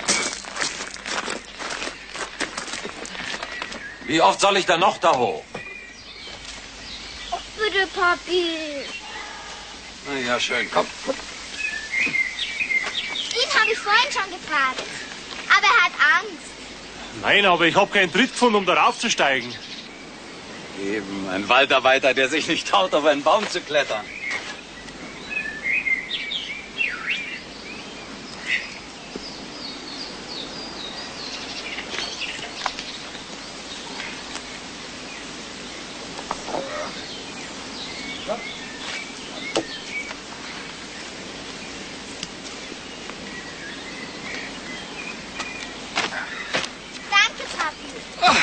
Wie oft soll ich da noch da hoch? Oh, bitte, Papi. Na ja, schön, komm. Ihn habe ich vorhin schon gefragt. Aber er hat Angst. Nein, aber ich habe keinen Tritt gefunden, um da raufzusteigen. Eben, ein Waldarbeiter, der sich nicht traut, auf einen Baum zu klettern. Danke, Papi.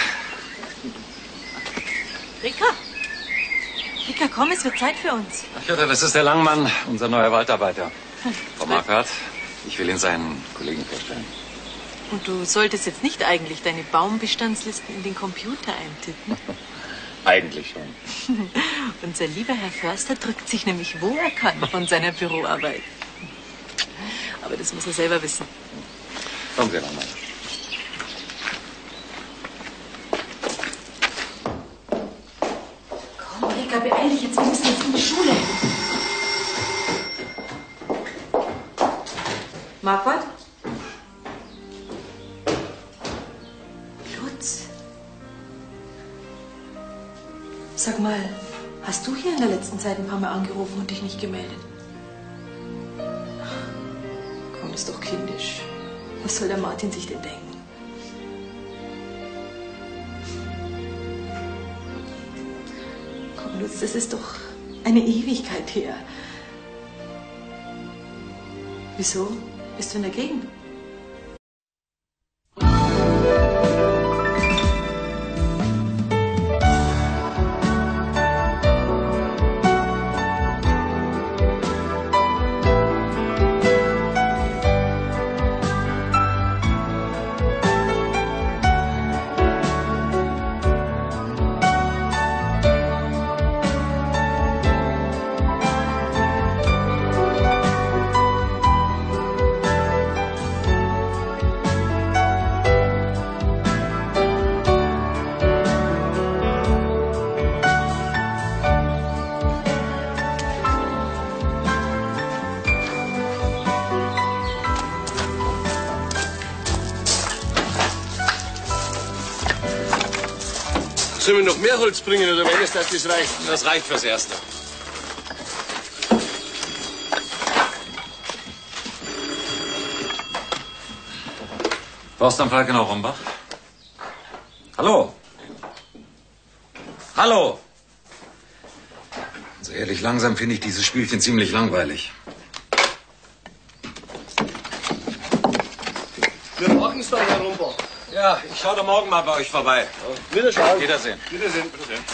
Rika? Rika, komm, es wird Zeit für uns. Ach ja, das ist der Langmann, unser neuer Waldarbeiter. Frau Marquardt, ich will Ihnen seinen Kollegen vorstellen. Und du solltest jetzt nicht eigentlich deine Baumbestandslisten in den Computer eintippen. Eigentlich schon. Unser lieber Herr Förster drückt sich nämlich, wo er kann, von seiner Büroarbeit. Aber das muss er selber wissen. Kommen Sie, Herr Langmann. Komm, Rika, beeil dich jetzt, wir müssen jetzt in die Schule. Marquardt? Lutz? Sag mal, hast du hier in der letzten Zeit ein paar Mal angerufen und dich nicht gemeldet? Komm, das ist doch kindisch. Was soll der Martin sich denn denken? Komm, Lutz, das ist doch eine Ewigkeit her. Wieso? Bist du in der Gegend? Sollen wir noch mehr Holz bringen oder wenn es das, das reicht? Das reicht fürs Erste. Forstamt Falkenau-Rombach? Hallo? Hallo? Also ehrlich, langsam finde ich dieses Spielchen ziemlich langweilig. Wir machen es dann, Herr Rombach. Ja, ich schaue da morgen mal bei euch vorbei. Wiederschauen. Wiedersehen. Wiedersehen, Wiedersehen.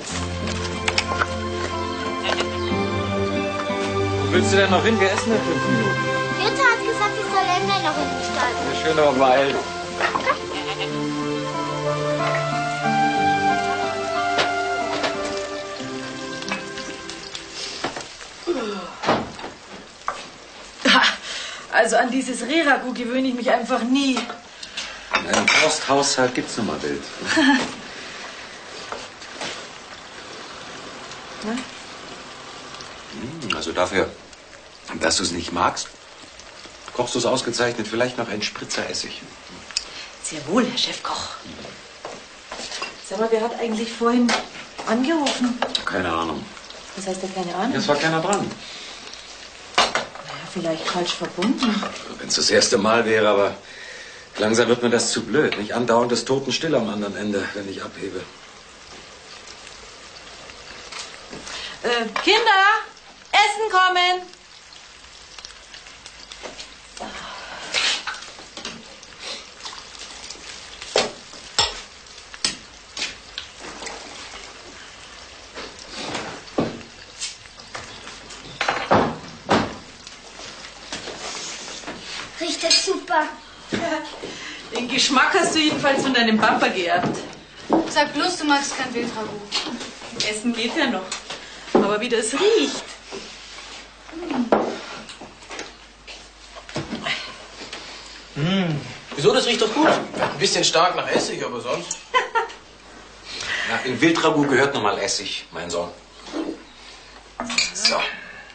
Wo willst du denn noch hin? Wir essen in fünf Minuten. Jutta hat gesagt, ich soll Ländlein noch in den Stall. Schön, aber beeilen. Also an dieses Rehragout gewöhne ich mich einfach nie. In einem Forsthaushalt gibt's nun mal Wild. Also dafür, dass du es nicht magst, kochst du es ausgezeichnet. Vielleicht noch ein Spritzer Essig. Sehr wohl, Herr Chefkoch. Sag mal, wer hat eigentlich vorhin angerufen? Keine Ahnung. Was heißt da keine Ahnung? Es war keiner dran. Naja, vielleicht falsch verbunden. Wenn es das erste Mal wäre, aber langsam wird mir das zu blöd. Nicht andauernd das Totenstill am anderen Ende, wenn ich abhebe. Äh, Kinder, Essen kommen! Riecht das super. Den Geschmack hast du jedenfalls von deinem Papa geerbt. Sag bloß, du magst kein Wildragout. Essen geht ja noch. Aber wie das riecht. Mmh. Wieso, das riecht doch gut. Ein bisschen stark nach Essig, aber sonst. Ja, in Wildragout gehört nochmal Essig, mein Sohn. So.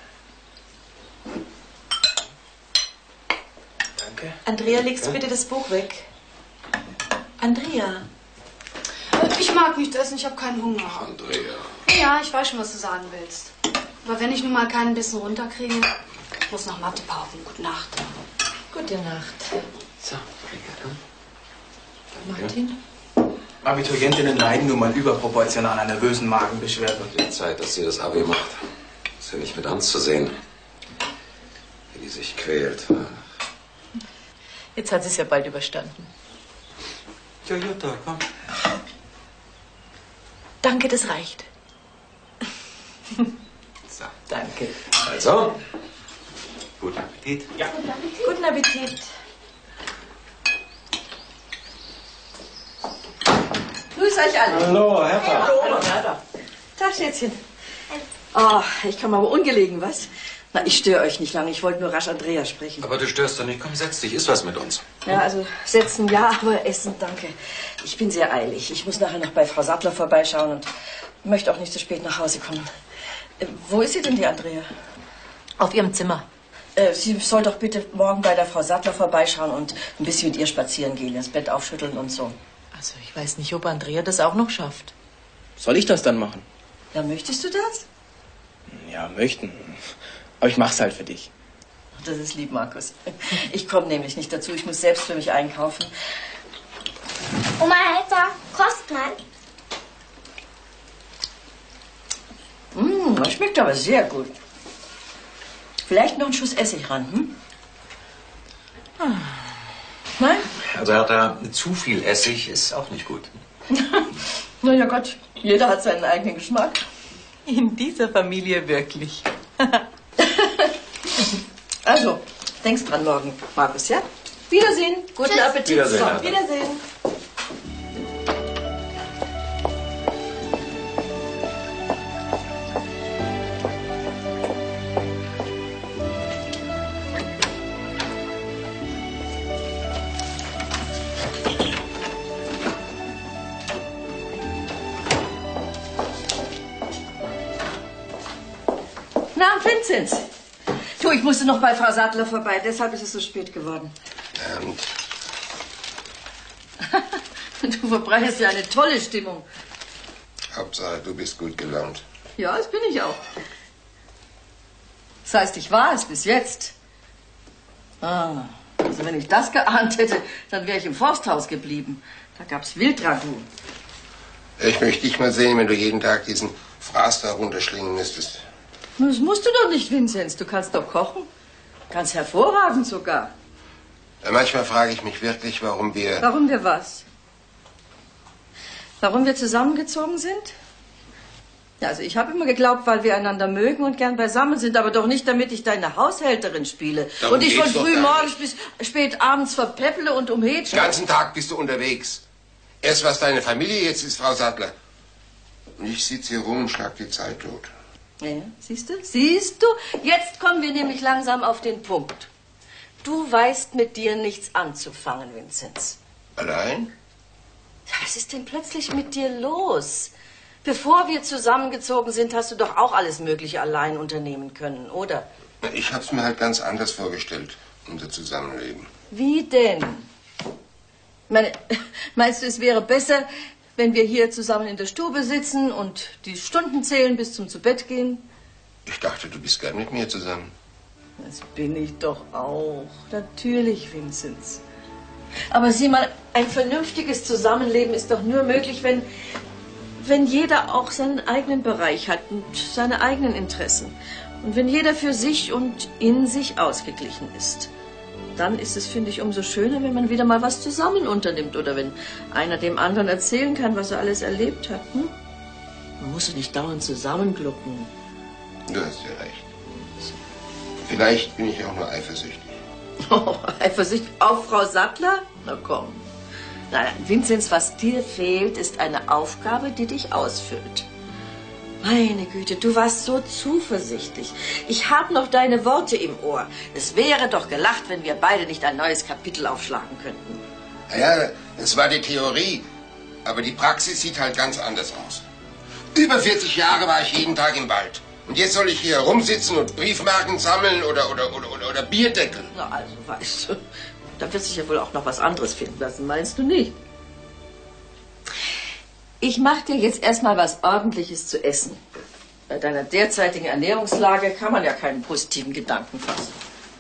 Danke. Andrea, legst du bitte das Buch weg? Andrea. Ich mag nicht essen, ich habe keinen Hunger. Andrea. Ja, ich weiß schon, was du sagen willst. Aber wenn ich nun mal keinen Bissen runterkriege, ich muss nach Mathe pauken. Gute Nacht. Gute Nacht. So, komm. Martin? Abiturientinnen leiden nun mal überproportional an nervösen Magenbeschwerden. Die Zeit, dass sie das Abi macht. Ist ja nicht mit anzusehen, wie die sich quält. Jetzt hat sie es ja bald überstanden. Ja, Jutta, komm. Danke, das reicht. So. Danke. Also, guten Appetit. Ja. Guten Appetit. Grüß euch alle. Hallo, Hertha. Hallo, Hertha. Tag, Schätzchen. Oh, ich komme aber ungelegen, was? Na, ich störe euch nicht lange. Ich wollte nur rasch Andrea sprechen. Aber du störst doch nicht. Komm, setz dich. Iss was mit uns. Ja, also setzen ja, aber essen, danke. Ich bin sehr eilig. Ich muss nachher noch bei Frau Sattler vorbeischauen und möchte auch nicht zu spät nach Hause kommen. Äh, wo ist sie denn, die Andrea? Auf ihrem Zimmer. Äh, sie soll doch bitte morgen bei der Frau Sattler vorbeischauen und ein bisschen mit ihr spazieren gehen, das Bett aufschütteln und so. Also ich weiß nicht, ob Andrea das auch noch schafft. Soll ich das dann machen? Ja, möchtest du das? Ja, möchten. Aber ich mach's halt für dich. Das ist lieb, Markus. Ich komme nämlich nicht dazu. Ich muss selbst für mich einkaufen. Oma Helfer, kost mal. Mmh, das schmeckt aber sehr gut. Vielleicht noch ein Schuss Essig ran, hm? Hm. Nein? Also Hertha, zu viel Essig ist auch nicht gut. Na ja Gott, jeder hat seinen eigenen Geschmack. In dieser Familie wirklich. Also, denkst dran morgen, Markus, ja? Wiedersehen, guten Tschüss. Appetit. Wiedersehen, So, Hertha. Wiedersehen. Na, Vinzenz. Du, ich musste noch bei Frau Sattler vorbei, deshalb ist es so spät geworden. Und Du verbreitest ja eine tolle Stimmung. Hauptsache, du bist gut gelaunt. Ja, das bin ich auch. Das heißt, ich war es bis jetzt. Ah, also wenn ich das geahnt hätte, dann wäre ich im Forsthaus geblieben. Da gab's Wildragout. Ich möchte dich mal sehen, wenn du jeden Tag diesen Fraß da runterschlingen müsstest. Das musst du doch nicht, Vinzenz. Du kannst doch kochen. Ganz hervorragend sogar. Ja, manchmal frage ich mich wirklich, warum wir... Warum wir was? Warum wir zusammengezogen sind? Ja, also ich habe immer geglaubt, weil wir einander mögen und gern beisammen sind, aber doch nicht, damit ich deine Haushälterin spiele. Darum und ich von geht's doch früh gar morgens bis spät abends verpepple und umhetsche. Den ganzen Tag bist du unterwegs. Erst was deine Familie jetzt ist, Frau Sattler. Und ich sitze hier rum und schlag die Zeit tot. Ja, siehst du? Siehst du? Jetzt kommen wir nämlich langsam auf den Punkt. Du weißt mit dir nichts anzufangen, Vinzenz. Allein? Ja, was ist denn plötzlich mit dir los? Bevor wir zusammengezogen sind, hast du doch auch alles Mögliche allein unternehmen können, oder? Na, ich hab's mir halt ganz anders vorgestellt, unser Zusammenleben. Wie denn? Meine, meinst du, es wäre besser, wenn wir hier zusammen in der Stube sitzen und die Stunden zählen bis zum Zubettgehen? Ich dachte, du bist gern mit mir zusammen. Das bin ich doch auch. Natürlich, Vinzenz. Aber sieh mal, ein vernünftiges Zusammenleben ist doch nur möglich, wenn, wenn jeder auch seinen eigenen Bereich hat und seine eigenen Interessen. Und wenn jeder für sich und in sich ausgeglichen ist. Dann ist es, finde ich, umso schöner, wenn man wieder mal was zusammen unternimmt. Oder wenn einer dem anderen erzählen kann, was er alles erlebt hat. Hm? Man muss ja nicht dauernd zusammenglucken. Du hast ja recht. Vielleicht bin ich auch nur eifersüchtig. Oh, eifersüchtig auf Frau Sattler? Na komm. Nein, Vinzenz, was dir fehlt, ist eine Aufgabe, die dich ausfüllt. Meine Güte, du warst so zuversichtlich. Ich habe noch deine Worte im Ohr. Es wäre doch gelacht, wenn wir beide nicht ein neues Kapitel aufschlagen könnten. Ja, es war die Theorie, aber die Praxis sieht halt ganz anders aus. Über vierzig Jahre war ich jeden Tag im Wald. Und jetzt soll ich hier rumsitzen und Briefmarken sammeln oder, oder, oder, oder, oder Bierdeckel. Na also, weißt du, da wird sich ja wohl auch noch was anderes finden lassen, meinst du nicht? Ich mache dir jetzt erstmal was Ordentliches zu essen. Bei deiner derzeitigen Ernährungslage kann man ja keinen positiven Gedanken fassen.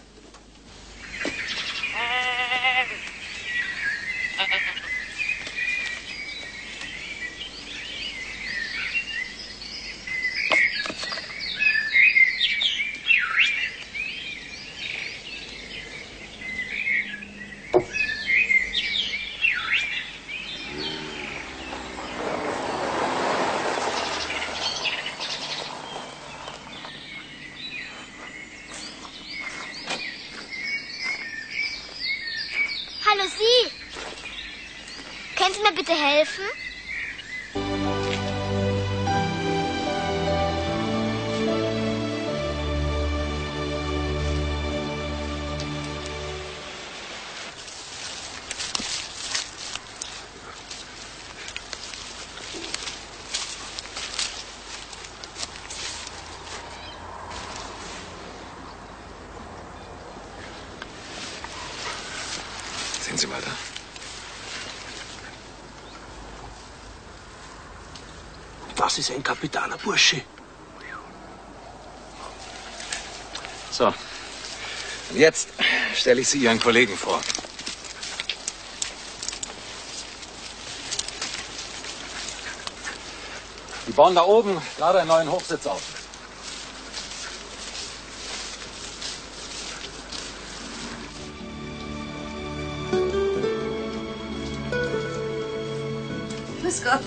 Hallo Sie. Können Sie mir bitte helfen? Sehen Sie mal da. Das ist ein kapitaler Bursche. So. Und jetzt stelle ich Sie Ihren Kollegen vor. Die bauen da oben gerade einen neuen Hochsitz auf. Grüß Gott.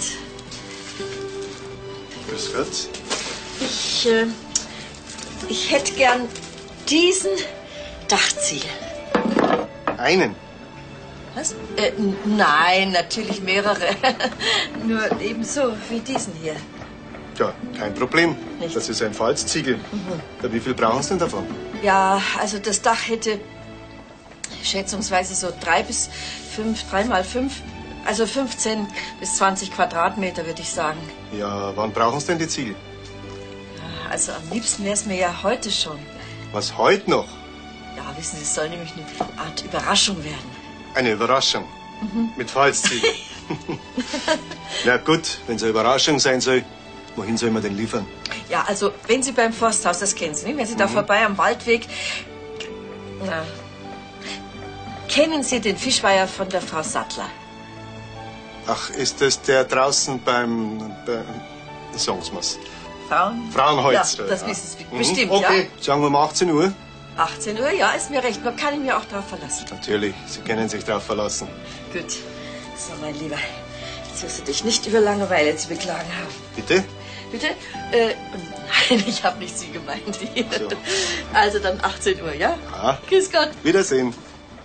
Grüß Gott. Ich, äh, ich hätte gern diesen Dachziegel. Einen? Was? Äh, n- nein, natürlich mehrere. Nur ebenso wie diesen hier. Ja, kein Problem. Nicht? Das ist ein Falzziegel. Mhm. Ja, wie viel brauchen Sie denn davon? Ja, also das Dach hätte schätzungsweise so drei bis fünf, drei mal fünf, also fünfzehn bis zwanzig Quadratmeter, würde ich sagen. Ja, wann brauchen Sie denn die Ziegel? Ja, also am liebsten wäre es mir ja heute schon. Was, heute noch? Ja, wissen Sie, es soll nämlich eine Art Überraschung werden. Eine Überraschung. Mhm. Mit Falzziegel. Na gut, wenn es eine Überraschung sein soll, wohin soll man denn liefern? Ja, also, wenn Sie beim Forsthaus, das kennen Sie, nicht? Wenn Sie da Mhm. vorbei am Waldweg... Na, kennen Sie den Fischweiher von der Frau Sattler? Ach, ist das der draußen beim... beim sagen Sie mir's. Frauen? Frauenholz. Ja, das wissen Sie Mhm. bestimmt, Okay, sagen wir um achtzehn Uhr. ja. achtzehn Uhr, ja, ist mir recht. Man kann ihn mir auch darauf verlassen. Natürlich, Sie können sich darauf verlassen. Gut. So, mein Lieber, jetzt wirst du dich nicht über Langeweile zu beklagen haben. Bitte? Bitte? Äh, nein, ich habe nicht Sie gemeint. So. Also dann achtzehn Uhr, ja? Ja. Grüß Gott. Wiedersehen.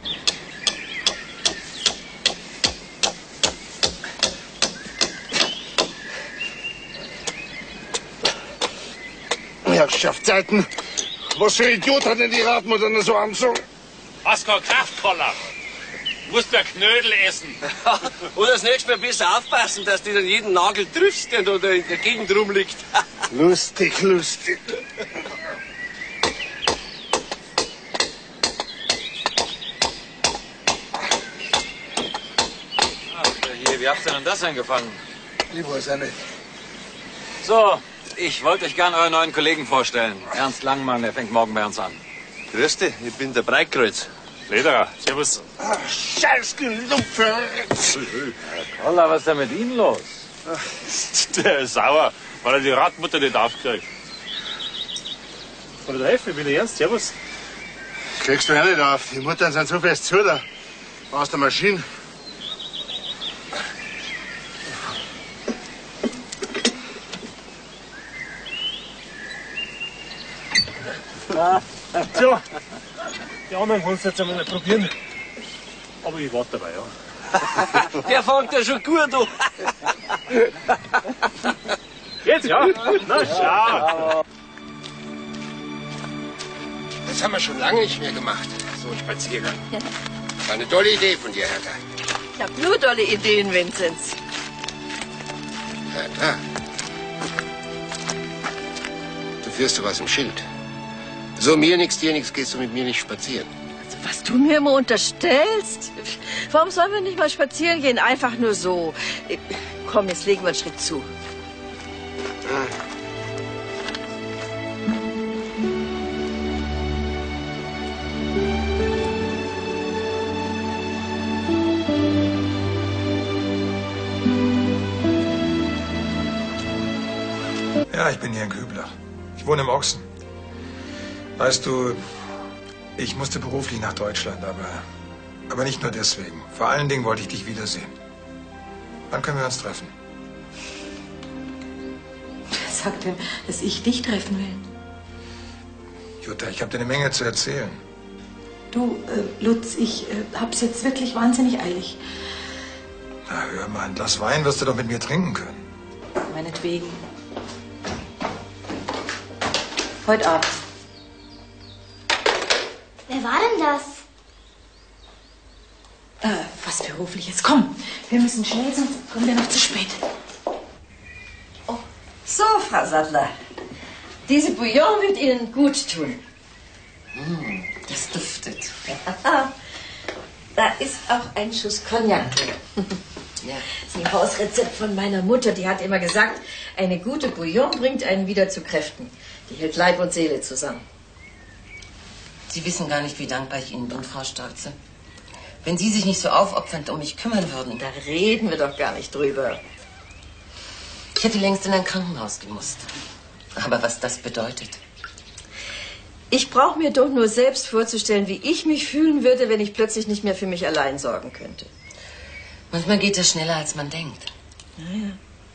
Herrschaftszeiten. Was für ein Idiot hat denn die Radmutter denn so angezogen? Hast keinen Kraftkoller. Du musst ja Knödel essen. Oder das nächste Mal besser aufpassen, dass du dann jeden Nagel triffst, der da in der Gegend rumliegt. Lustig, lustig. Ach, hier, wie habt ihr denn das angefangen? Ich weiß auch nicht. So, ich wollte euch gern euren neuen Kollegen vorstellen. Ernst Langmann, der fängt morgen bei uns an. Grüß dich, ich bin der Breitkreuz. Lederer, servus. Ach, scheiß Gelupfe. Kolla, was ist denn mit Ihnen los? Der ist sauer, weil er die Radmutter nicht aufkriegt. Kann ich dir helfen? Ich bin der Ernst, servus. Kriegst du auch nicht auf. Die Muttern sind so fest zu da. Aus der Maschine. Ah, so, die anderen wollen es jetzt einmal nicht probieren. Aber ich warte dabei, ja. Der fängt ja schon gut an. Jetzt, ja? Na, schau. Das haben wir schon lange nicht mehr gemacht, so ein Spaziergang. War eine tolle Idee von dir, Hertha. Ich habe nur tolle Ideen, Vinzenz. Hertha. Du führst doch was im Schild. So mir nix, dir nix, gehst du mit mir nicht spazieren. Also, was du mir immer unterstellst? Warum sollen wir nicht mal spazieren gehen? Einfach nur so. Komm, jetzt legen wir einen Schritt zu. Ja, ich bin Jörn Kübler. Ich wohne im Ochsen. Weißt du, ich musste beruflich nach Deutschland, aber, aber nicht nur deswegen. Vor allen Dingen wollte ich dich wiedersehen. Wann können wir uns treffen? Sag dem, dass ich dich treffen will. Jutta, ich habe dir eine Menge zu erzählen. Du, äh, Lutz, ich äh, hab's jetzt wirklich wahnsinnig eilig. Na, hör mal, ein Glas Wein wirst du doch mit mir trinken können. Meinetwegen. Heute Abend. Wer war denn das? Äh, was Berufliches. Komm, wir müssen schnell, sonst kommen wir noch zu spät. So, Frau Sattler. Diese Bouillon wird Ihnen gut tun. Mm, das duftet. Da ist auch ein Schuss Cognac drin. Ja, das ist ein Hausrezept von meiner Mutter. Die hat immer gesagt, eine gute Bouillon bringt einen wieder zu Kräften. Die hält Leib und Seele zusammen. Sie wissen gar nicht, wie dankbar ich Ihnen bin, Frau Stolze. Wenn Sie sich nicht so aufopfernd um mich kümmern würden. Da reden wir doch gar nicht drüber. Ich hätte längst in ein Krankenhaus gemusst. Aber was das bedeutet. Ich brauche mir doch nur selbst vorzustellen, wie ich mich fühlen würde, wenn ich plötzlich nicht mehr für mich allein sorgen könnte. Manchmal geht das schneller, als man denkt. Naja.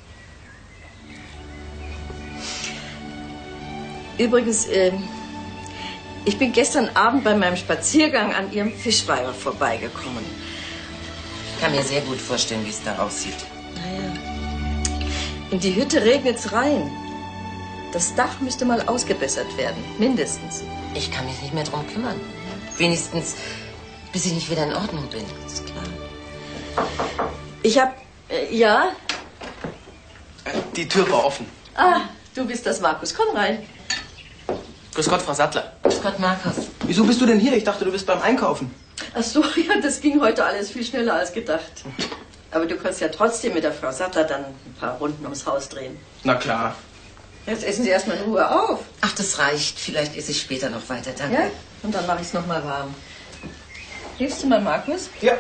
Übrigens, ähm, ich bin gestern Abend bei meinem Spaziergang an Ihrem Fischweiher vorbeigekommen. Ich kann mir sehr gut vorstellen, wie es da aussieht. Naja. In die Hütte regnet's rein. Das Dach müsste mal ausgebessert werden, mindestens. Ich kann mich nicht mehr drum kümmern. Wenigstens, bis ich nicht wieder in Ordnung bin. Das ist klar. Ich hab... Äh, ja? Die Tür war offen. Ah, du bist das, Markus. Komm rein. Grüß Gott, Frau Sattler. Grüß Gott, Markus. Wieso bist du denn hier? Ich dachte, du bist beim Einkaufen. Ach so, ja, das ging heute alles viel schneller als gedacht. Aber du kannst ja trotzdem mit der Frau Sattler dann ein paar Runden ums Haus drehen. Na klar. Jetzt essen Sie erstmal in Ruhe auf. Ach, das reicht. Vielleicht esse ich später noch weiter, danke. Ja? Und dann mache ich es nochmal warm. Hilfst du mal, Markus? Ja.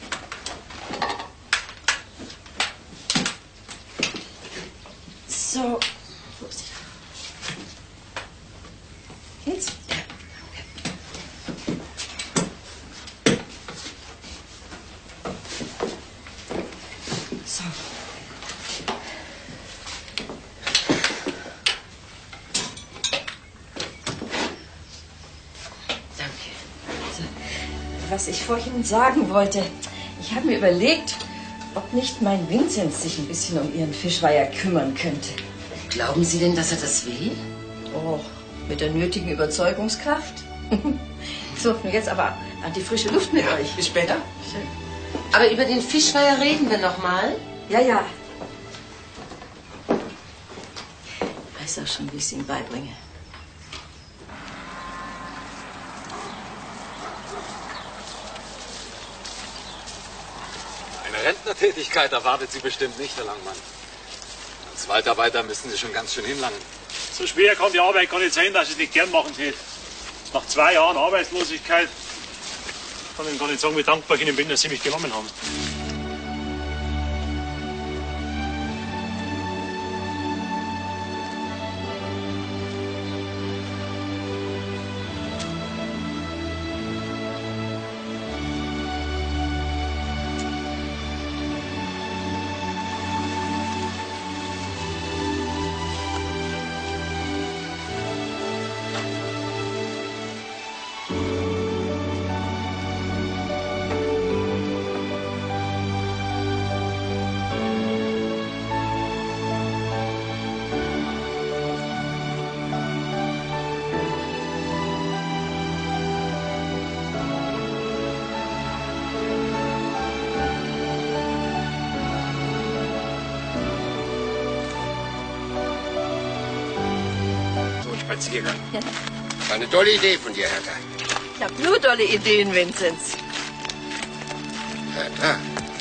So. Wo ist die? Jetzt? Ja. So. Danke. So. Was ich vorhin sagen wollte, ich habe mir überlegt, ob nicht mein Vinzenz sich ein bisschen um Ihren Fischweiher kümmern könnte. Glauben Sie denn, dass er das will? Oh, mit der nötigen Überzeugungskraft. So, nun jetzt aber an die frische Luft mit euch. Bis später. Schön. Aber über den Fischweiher reden wir noch mal. Ja, ja. Ich weiß auch schon, wie ich es ihm beibringe. Eine Rentnertätigkeit erwartet Sie bestimmt nicht, Herr Langmann. Als Waldarbeiter müssen Sie schon ganz schön hinlangen. So schwer kann die Arbeit gar nicht sein, dass ich es nicht gern machen hätte. Nach zwei Jahren Arbeitslosigkeit kann ich gar nicht sagen, wie dankbar ich Ihnen bin, dass Sie mich genommen haben. Spaziergang. War eine tolle Idee von dir, Hertha. Ich habe nur tolle Ideen, Vinzenz. Hertha.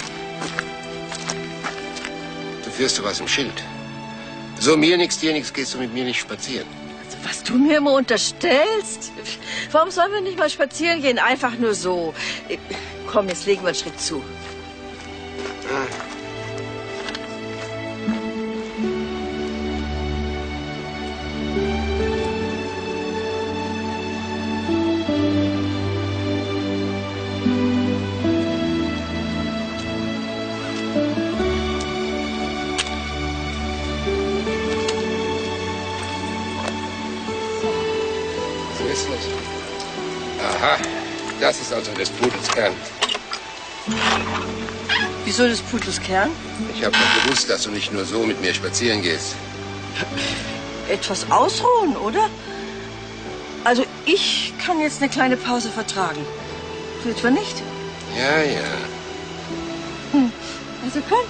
Du führst du was im Schild. So mir nix, dir nix, gehst du mit mir nicht spazieren. Also, was du mir immer unterstellst? Warum sollen wir nicht mal spazieren gehen? Einfach nur so. Komm, jetzt legen wir einen Schritt zu. Ah. Aha, das ist also des Pudels Kern. Wieso des Pudels Kern? Ich habe doch gewusst, dass du nicht nur so mit mir spazieren gehst. Etwas ausruhen, oder? Also ich kann jetzt eine kleine Pause vertragen. Du etwa nicht? Ja, ja. Hm. Also komm.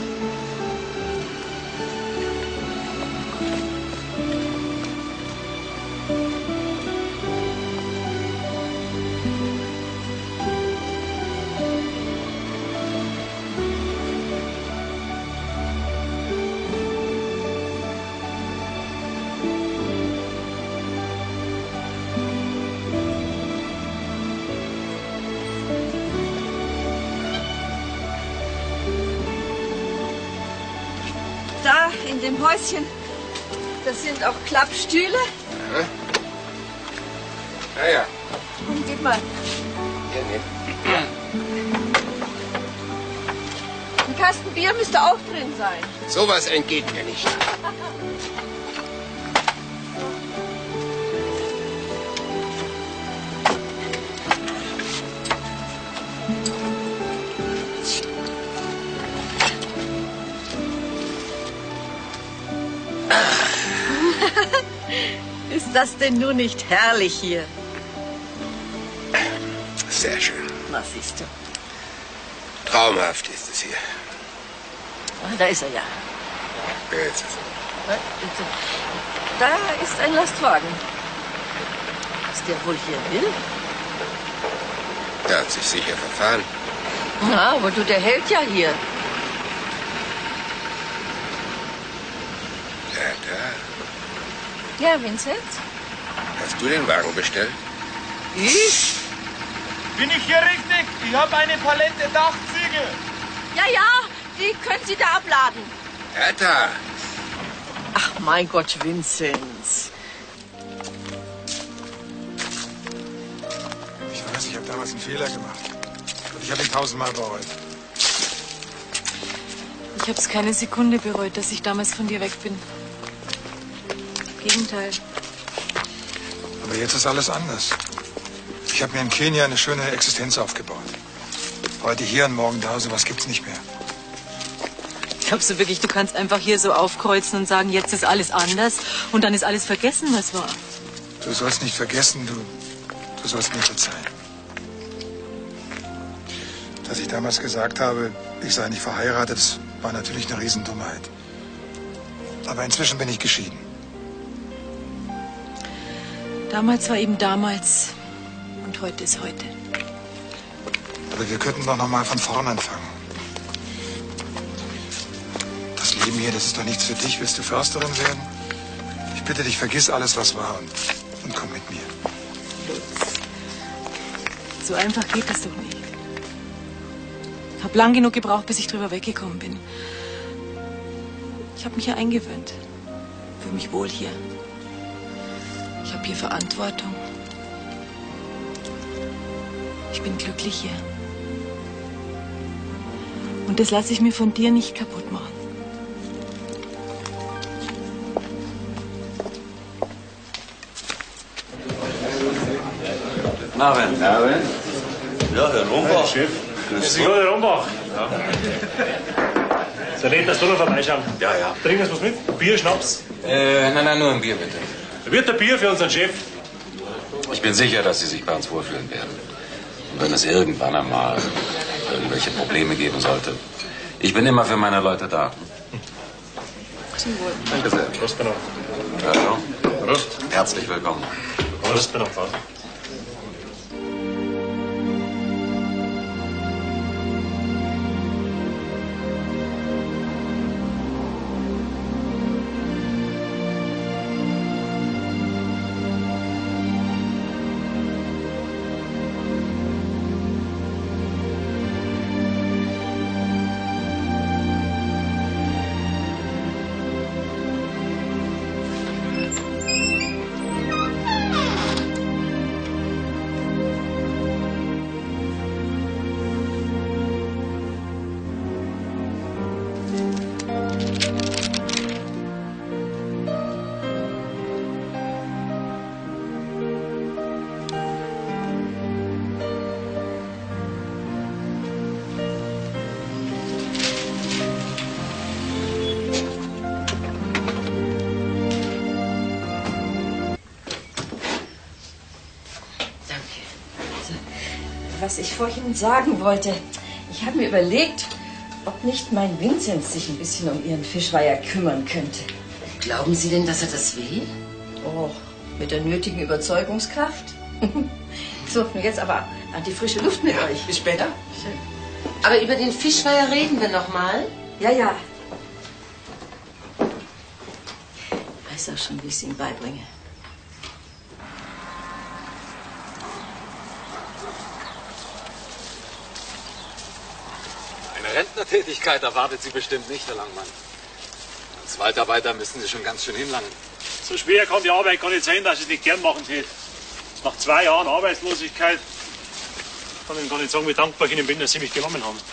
Da in dem Häuschen, das sind auch Klappstühle. Ja, ja. ja. Und gib mal. Hier, nee. Ein Kasten Bier müsste auch drin sein. Sowas entgeht mir nicht. Ist das denn nur nicht herrlich hier? Sehr schön. Na, siehst du. Traumhaft ist es hier. Ach, da ist er ja. Jetzt ist er. Da ist ein Lastwagen. Ist der wohl hier will? Der hat sich sicher verfahren. Na, aber du, der hält ja hier. Ja, Vincent? Hast du den Wagen bestellt? Ich? Bin ich hier richtig? Ich habe eine Palette Dachziegel. Ja, ja, die können Sie da abladen. Hertha! Ach, mein Gott, Vincent. Ich weiß, ich habe damals einen Fehler gemacht. Und ich habe ihn tausendmal bereut. Ich habe es keine Sekunde bereut, dass ich damals von dir weg bin. Im Gegenteil. Aber jetzt ist alles anders. Ich habe mir in Kenia eine schöne Existenz aufgebaut. Heute hier und morgen da, sowas gibt's nicht mehr. Glaubst du wirklich, du kannst einfach hier so aufkreuzen und sagen, jetzt ist alles anders und dann ist alles vergessen, was war? Du sollst nicht vergessen, du, du sollst mir verzeihen. Dass ich damals gesagt habe, ich sei nicht verheiratet, das war natürlich eine Riesendummheit. Aber inzwischen bin ich geschieden. Damals war eben damals und heute ist heute. Aber wir könnten doch noch mal von vorn anfangen. Das Leben hier, das ist doch nichts für dich. Willst du Försterin werden? Ich bitte dich, vergiss alles, was war und, und komm mit mir. So einfach geht das doch nicht. Ich habe lang genug gebraucht, bis ich drüber weggekommen bin. Ich habe mich hier eingewöhnt. Fühle mich wohl hier. Ich habe hier Verantwortung. Ich bin glücklich hier. Und das lasse ich mir von dir nicht kaputt machen. Marvin. Marvin? Ja, Herr Rombach. Chef. Grüß dich, Herr Rombach. Ja. So nett, dass du noch vorbeischauen. Ja, ja. Trinken Sie was mit? Bier, Schnaps? Äh, nein, nein, nur ein Bier, bitte. Wird ein Bier für unseren Chef? Ich bin sicher, dass Sie sich bei uns wohlfühlen werden. Und wenn es irgendwann einmal irgendwelche Probleme geben sollte, ich bin immer für meine Leute da. Zum Wohl. Danke sehr. Prost, genau. Also, Prost. Herzlich willkommen. Prost, genau, Vater. Was ich vorhin sagen wollte, ich habe mir überlegt, ob nicht mein Vincent sich ein bisschen um Ihren Fischweiher kümmern könnte. Glauben Sie denn, dass er das will? Oh, mit der nötigen Überzeugungskraft. So, nun jetzt aber an die frische Luft mit euch. Bis später. Schön. Aber über den Fischweiher reden wir noch mal. Ja, ja. Ich weiß auch schon, wie ich es ihm beibringe. Eine Rentnertätigkeit erwartet Sie bestimmt nicht, Herr Langmann. Als Waldarbeiter müssen Sie schon ganz schön hinlangen. So schwer kann die Arbeit gar nicht sein, dass ich es nicht gern machen hätte. Nach zwei Jahren Arbeitslosigkeit kann ich gar nicht sagen, wie dankbar ich Ihnen bin, dass Sie mich genommen haben.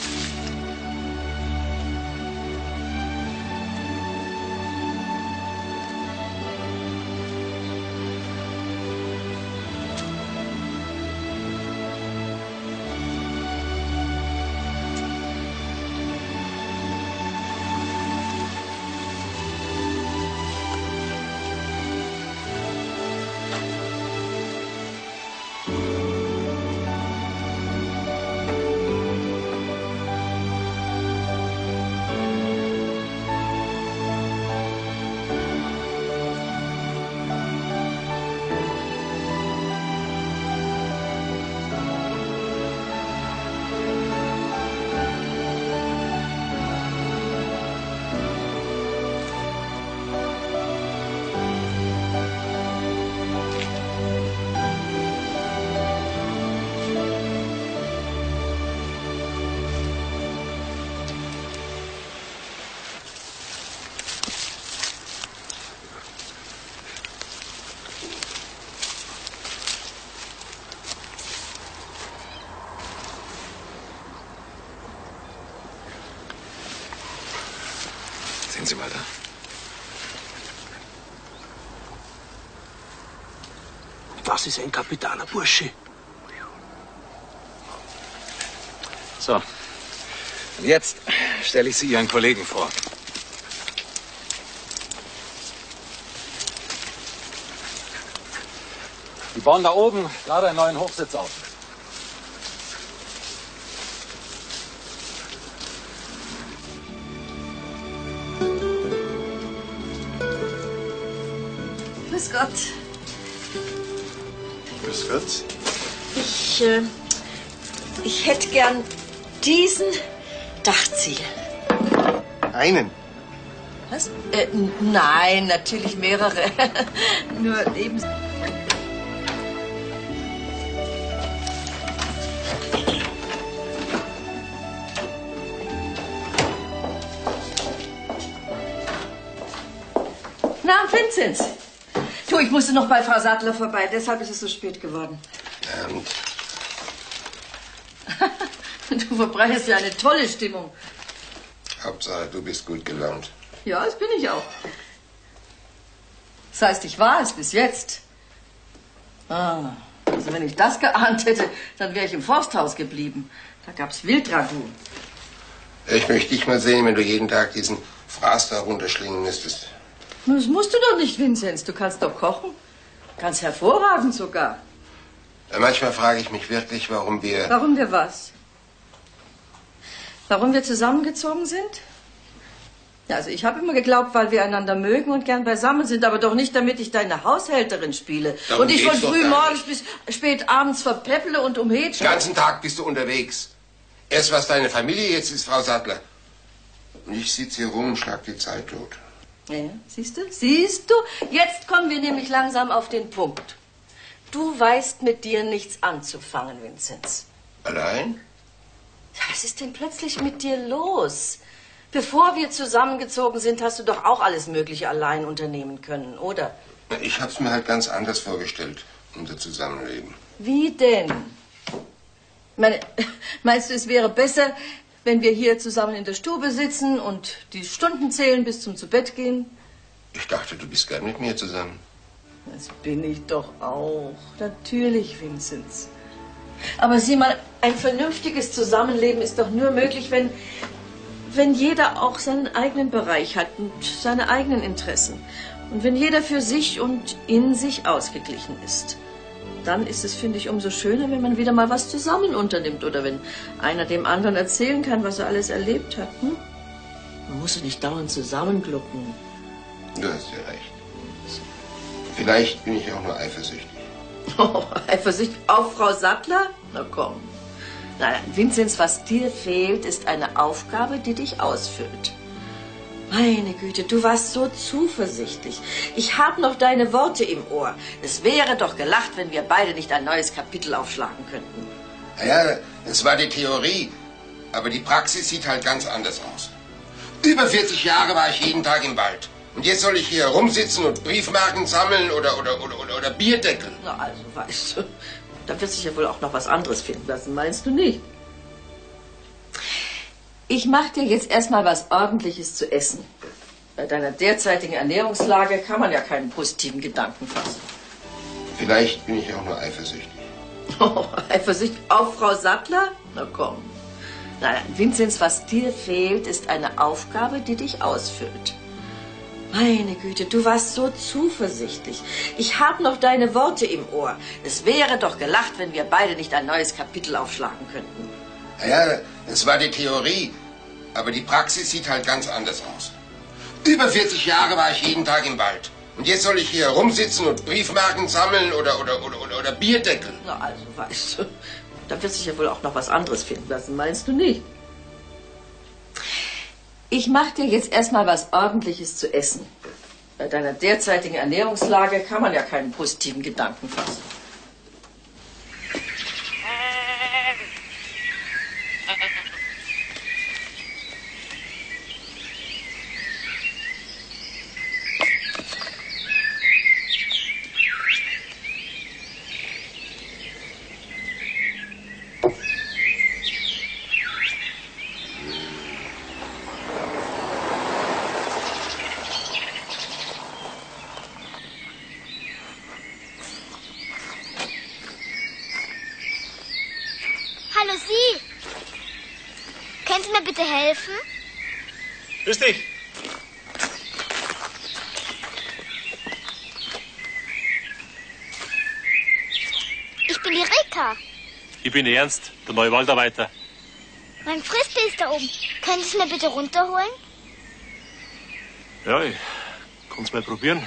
Sie, Walter. Das ist ein kapitaler Bursche. So. Und jetzt stelle ich Sie Ihren Kollegen vor. Die bauen da oben gerade einen neuen Hochsitz auf. Grüß Gott. Grüß Gott. Ich, äh, ich hätte gern diesen Dachziegel. Einen? Was? Äh, n- nein, natürlich mehrere. Nur eben. Na, Vinzenz. Du, ich musste noch bei Frau Sattler vorbei, deshalb ist es so spät geworden. Ähm, Du verbreitest ja eine tolle Stimmung. Hauptsache, du bist gut gelaunt. Ja, das bin ich auch. Das heißt, ich war es bis jetzt. Ah, also wenn ich das geahnt hätte, dann wäre ich im Forsthaus geblieben. Da gab's Wildragout. Ich möchte dich mal sehen, wenn du jeden Tag diesen Fraß da runterschlingen müsstest. Das musst du doch nicht, Vinzenz. Du kannst doch kochen. Ganz hervorragend sogar. Manchmal frage ich mich wirklich, warum wir... Warum wir was? Warum wir zusammengezogen sind? Ja, also ich habe immer geglaubt, weil wir einander mögen und gern beisammen sind, aber doch nicht, damit ich deine Haushälterin spiele. Darum und ich von geht's doch früh gar morgens bis spät abends verplepple und umhetsche. Den ganzen Tag bist du unterwegs. Erst was deine Familie jetzt ist, Frau Sattler. Und ich sitze hier rum und schlag die Zeit tot. Ja, ja, siehst du? Siehst du? Jetzt kommen wir nämlich langsam auf den Punkt. Du weißt mit dir nichts anzufangen, Vinzenz. Allein? Ja, was ist denn plötzlich mit dir los? Bevor wir zusammengezogen sind, hast du doch auch alles Mögliche allein unternehmen können, oder? Ich hab's mir halt ganz anders vorgestellt, unser Zusammenleben. Wie denn? Meine, meinst du, es wäre besser, wenn wir hier zusammen in der Stube sitzen und die Stunden zählen bis zum Zubettgehen? Ich dachte, du bist gern mit mir zusammen. Das bin ich doch auch. Natürlich, Vinzenz. Aber sieh mal, ein vernünftiges Zusammenleben ist doch nur möglich, wenn, wenn jeder auch seinen eigenen Bereich hat und seine eigenen Interessen. Und wenn jeder für sich und in sich ausgeglichen ist. Dann ist es, finde ich, umso schöner, wenn man wieder mal was zusammen unternimmt. Oder wenn einer dem anderen erzählen kann, was er alles erlebt hat. Hm? Man muss ja nicht dauernd zusammenglucken. Du hast ja recht. Vielleicht bin ich auch nur eifersüchtig. Oh, Eifersucht auf Frau Sattler? Na komm. Nein, Vinzenz, was dir fehlt, ist eine Aufgabe, die dich ausfüllt. Meine Güte, du warst so zuversichtlich. Ich habe noch deine Worte im Ohr. Es wäre doch gelacht, wenn wir beide nicht ein neues Kapitel aufschlagen könnten. Ja, es war die Theorie. Aber die Praxis sieht halt ganz anders aus. Über vierzig Jahre war ich jeden Tag im Wald. Und jetzt soll ich hier rumsitzen und Briefmarken sammeln oder, oder, oder, oder, oder Bierdeckel. Na also, weißt du, da wird sich ja wohl auch noch was anderes finden lassen, meinst du nicht? Ich mache dir jetzt erstmal was Ordentliches zu essen. Bei deiner derzeitigen Ernährungslage kann man ja keinen positiven Gedanken fassen. Vielleicht bin ich auch nur eifersüchtig. Oh, Eifersucht auf Frau Sattler? Na komm. Nein, Vinzenz, was dir fehlt, ist eine Aufgabe, die dich ausfüllt. Meine Güte, du warst so zuversichtlich. Ich habe noch deine Worte im Ohr. Es wäre doch gelacht, wenn wir beide nicht ein neues Kapitel aufschlagen könnten. Ja, es war die Theorie. Aber die Praxis sieht halt ganz anders aus. Über vierzig Jahre war ich jeden Tag im Wald. Und jetzt soll ich hier rumsitzen und Briefmarken sammeln oder, oder, oder, oder, oder Bierdeckel. Na also, weißt du, da wird sich ja wohl auch noch was anderes finden lassen, meinst du nicht? Ich mache dir jetzt erstmal was Ordentliches zu essen. Bei deiner derzeitigen Ernährungslage kann man ja keinen positiven Gedanken fassen. Hallo, Sie. Können Sie mir bitte helfen? Grüß dich. Ich bin die Rika. Ich bin Ernst, der neue Waldarbeiter. Mein Frisbee ist da oben. Können Sie es mir bitte runterholen? Ja, ich kann's mal probieren.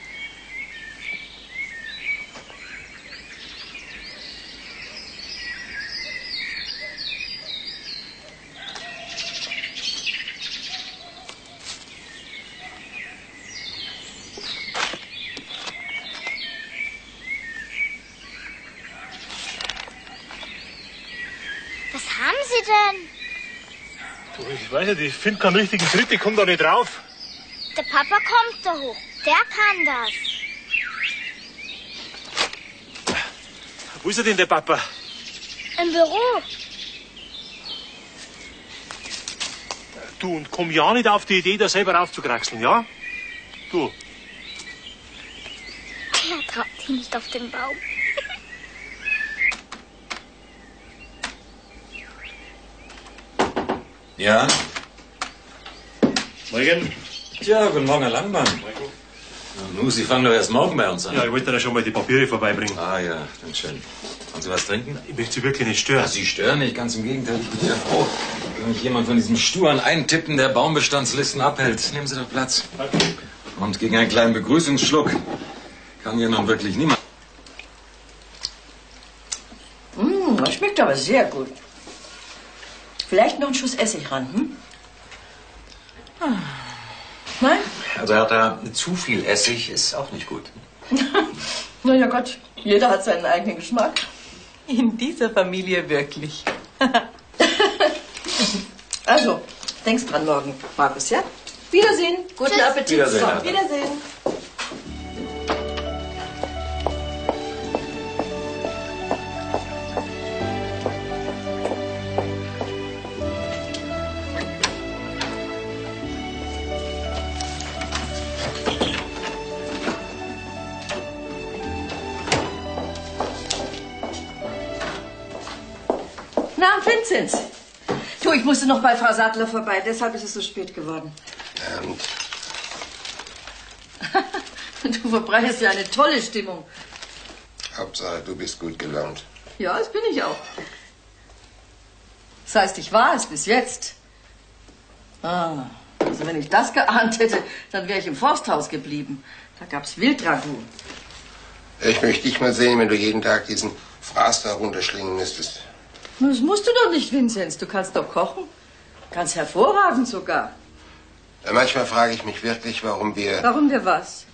Was haben Sie denn? Du, ich weiß nicht, ich finde keinen richtigen Tritt, ich komm da nicht drauf. Der Papa kommt da hoch. Der kann das. Wo ist er denn, der Papa? Im Büro. Du, und komm ja nicht auf die Idee, da selber raufzukraxeln, ja? Du. Er traut sich nicht auf den Baum. Ja? Morgen. Tja, guten Morgen, Herr Langmann. Nu, Sie fangen doch erst morgen bei uns an. Ja, ich wollte da schon mal die Papiere vorbeibringen. Ah ja, dann schön. Wollen Sie was trinken? Ich möchte Sie wirklich nicht stören. Ja, Sie stören nicht, ganz im Gegenteil. Ich bin ja froh, wenn mich jemand von diesem sturen Eintippen der Baumbestandslisten abhält. Nehmen Sie doch Platz. Und gegen einen kleinen Begrüßungsschluck kann hier nun wirklich niemand... Mmh, das schmeckt aber sehr gut. Vielleicht noch ein Schuss Essig ran, hm? Ah. Nein? Also, Hertha, zu viel Essig ist auch nicht gut. Na ja Gott, jeder hat seinen eigenen Geschmack. In dieser Familie wirklich. Also, denkst dran morgen, Markus, ja? Wiedersehen, guten Tschüss. Appetit. Wiedersehen, So, Hertha. Wiedersehen. Na, Vinzenz. Du, ich musste noch bei Frau Sattler vorbei, deshalb ist es so spät geworden. Und Du verbreitest ja eine tolle Stimmung. Hauptsache, du bist gut gelaunt. Ja, das bin ich auch. Das heißt, ich war es bis jetzt. Ah, also wenn ich das geahnt hätte, dann wäre ich im Forsthaus geblieben. Da gab's Wildragout. Ich möchte dich mal sehen, wenn du jeden Tag diesen Fraß da runterschlingen müsstest. Das musst du doch nicht, Vinzenz. Du kannst doch kochen. Ganz hervorragend sogar. Manchmal frage ich mich wirklich, warum wir... Warum wir was?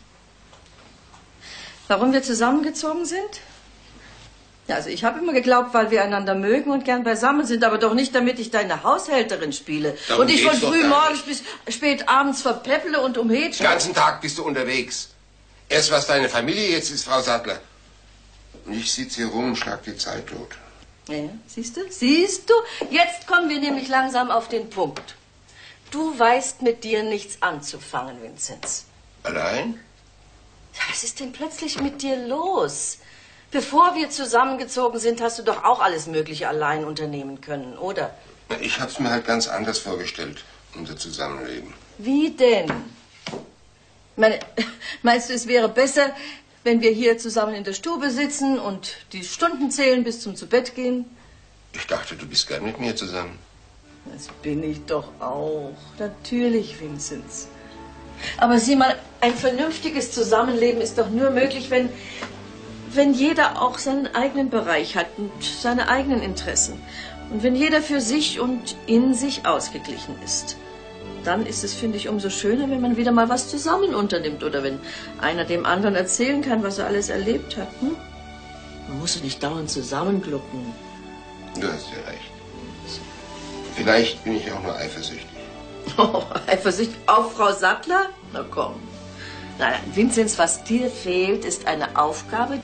Warum wir zusammengezogen sind? Ja, also ich habe immer geglaubt, weil wir einander mögen und gern beisammen sind, aber doch nicht, damit ich deine Haushälterin spiele. Darum und ich von geht's doch früh gar morgens bis spät abends verpepple und umhetsche. Den ganzen Tag bist du unterwegs. Erst was deine Familie jetzt ist, Frau Sattler. Und ich sitze hier rum und schlag die Zeit tot. Ja, siehst du? Siehst du? Jetzt kommen wir nämlich langsam auf den Punkt. Du weißt mit dir nichts anzufangen, Vinzenz. Allein? Ja, was ist denn plötzlich mit dir los? Bevor wir zusammengezogen sind, hast du doch auch alles Mögliche allein unternehmen können, oder? Na, ich hab's mir halt ganz anders vorgestellt, unser Zusammenleben. Wie denn? Meine, meinst du, es wäre besser, wenn wir hier zusammen in der Stube sitzen und die Stunden zählen bis zum Zubettgehen? Ich dachte, du bist gern mit mir zusammen. Das bin ich doch auch. Natürlich, Vinzenz. Aber sieh mal, ein vernünftiges Zusammenleben ist doch nur möglich, wenn, wenn jeder auch seinen eigenen Bereich hat und seine eigenen Interessen. Und wenn jeder für sich und in sich ausgeglichen ist. Dann ist es, finde ich, umso schöner, wenn man wieder mal was zusammen unternimmt oder wenn einer dem anderen erzählen kann, was er alles erlebt hat. Hm? Man muss ja nicht dauernd zusammenglucken. Du hast ja recht. Vielleicht bin ich auch nur eifersüchtig. Oh, Eifersucht auf Frau Sattler? Na komm. Nein, Vinzenz, was dir fehlt, ist eine Aufgabe.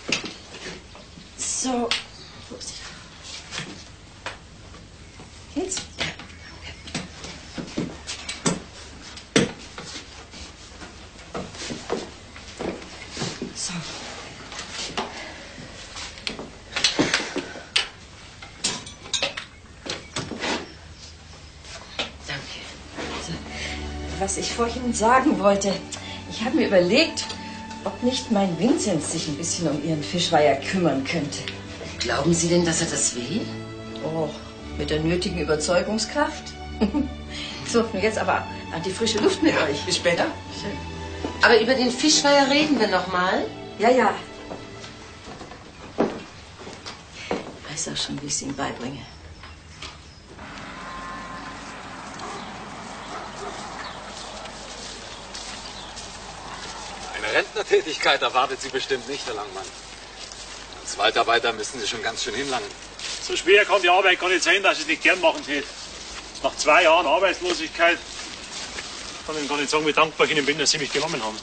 So. Los. Jetzt. So. was ich vorhin sagen wollte. Ich habe mir überlegt, ob nicht mein Vinzenz sich ein bisschen um Ihren Fischweiher kümmern könnte. Glauben Sie denn, dass er das will? Oh, mit der nötigen Überzeugungskraft. So, nun jetzt aber an die frische Luft mit euch. Bis später. Schön. Aber über den Fischweiher reden wir noch mal. Ja, ja. Ich weiß auch schon, wie ich es ihm beibringe. Eine Rentnertätigkeit erwartet Sie bestimmt nicht, Herr Langmann. Als Waldarbeiter müssen Sie schon ganz schön hinlangen. So schwer kann die Arbeit gar nicht sein, dass ich es nicht gern machen hätte. Nach zwei Jahren Arbeitslosigkeit kann ich gar nicht sagen, wie dankbar ich Ihnen bin, dass Sie mich genommen haben.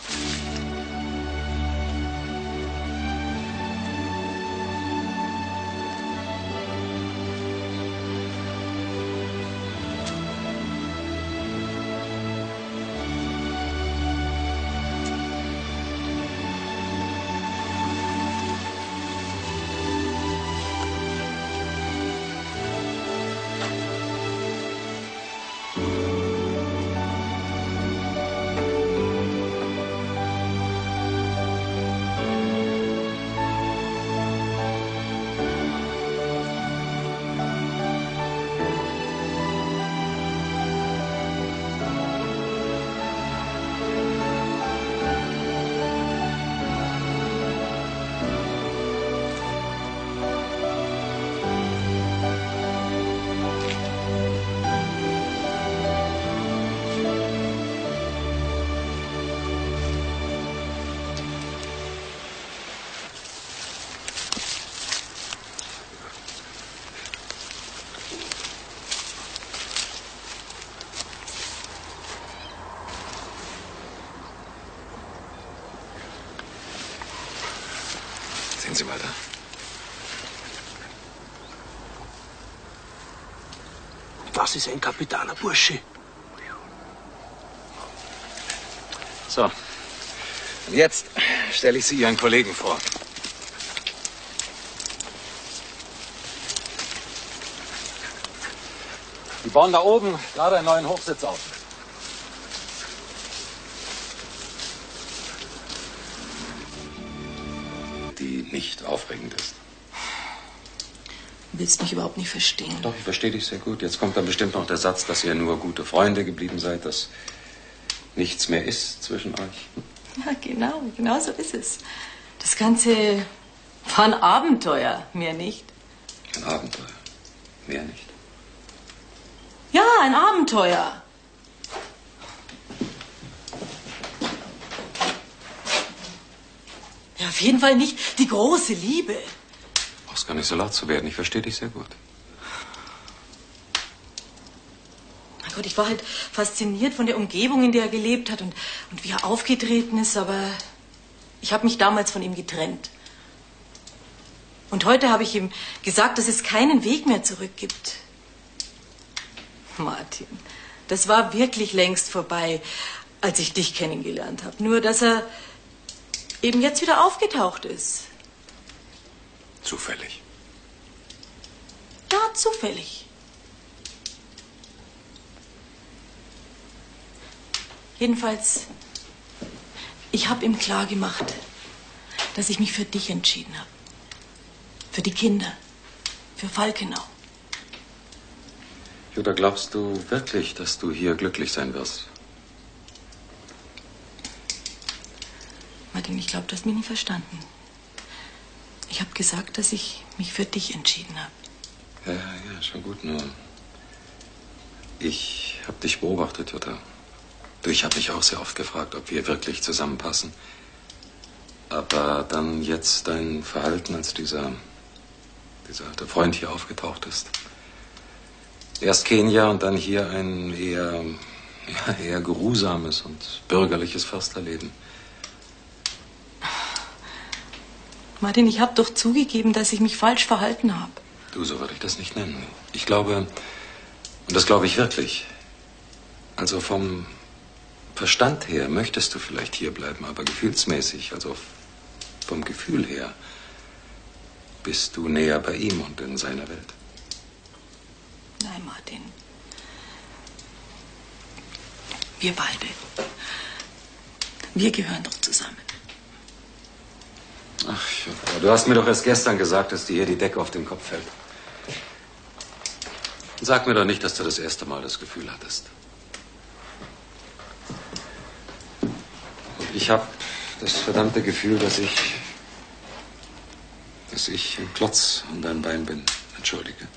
Sehen Sie mal da. Das ist ein kapitaler Bursche. So. Und jetzt stelle ich Sie Ihren Kollegen vor. Die bauen da oben gerade einen neuen Hochsitz auf. Die nicht aufregend ist. Du willst mich überhaupt nicht verstehen. Doch, ich verstehe dich sehr gut. Jetzt kommt dann bestimmt noch der Satz, dass ihr nur gute Freunde geblieben seid, dass nichts mehr ist zwischen euch. Ja, genau, genau so ist es. Das Ganze war ein Abenteuer, mehr nicht. Ein Abenteuer, mehr nicht. Ja, ein Abenteuer. Ja, auf jeden Fall nicht die große Liebe. Du brauchst gar nicht so laut zu werden, ich verstehe dich sehr gut. Mein Gott, ich war halt fasziniert von der Umgebung, in der er gelebt hat und, und wie er aufgetreten ist, aber ich habe mich damals von ihm getrennt. Und heute habe ich ihm gesagt, dass es keinen Weg mehr zurück gibt. Martin, das war wirklich längst vorbei, als ich dich kennengelernt habe. Nur, dass er eben jetzt wieder aufgetaucht ist. Zufällig. Ja, zufällig. Jedenfalls, ich habe ihm klargemacht, dass ich mich für dich entschieden habe. Für die Kinder. Für Falkenau. Jutta, glaubst du wirklich, dass du hier glücklich sein wirst? Martin, ich glaube, du hast mich nicht verstanden. Ich habe gesagt, dass ich mich für dich entschieden habe. Ja, ja, ja, schon gut, nur ich habe dich beobachtet, Jutta. Du, ich habe mich auch sehr oft gefragt, ob wir wirklich zusammenpassen. Aber dann jetzt dein Verhalten, als dieser, dieser der Freund hier aufgetaucht ist. Erst Kenia und dann hier ein eher, ja, eher geruhsames und bürgerliches Försterleben. Martin, ich habe doch zugegeben, dass ich mich falsch verhalten habe. Du, so würde ich das nicht nennen. Ich glaube, und das glaube ich wirklich, also vom Verstand her möchtest du vielleicht hier bleiben, aber gefühlsmäßig, also vom Gefühl her, bist du näher bei ihm und in seiner Welt. Nein, Martin. Wir beide. Wir gehören doch zusammen. Ach, Jutta, du hast mir doch erst gestern gesagt, dass dir hier die Decke auf den Kopf fällt. Sag mir doch nicht, dass du das erste Mal das Gefühl hattest. Und ich habe das verdammte Gefühl, dass ich... dass ich ein Klotz an deinem Bein bin. Entschuldige.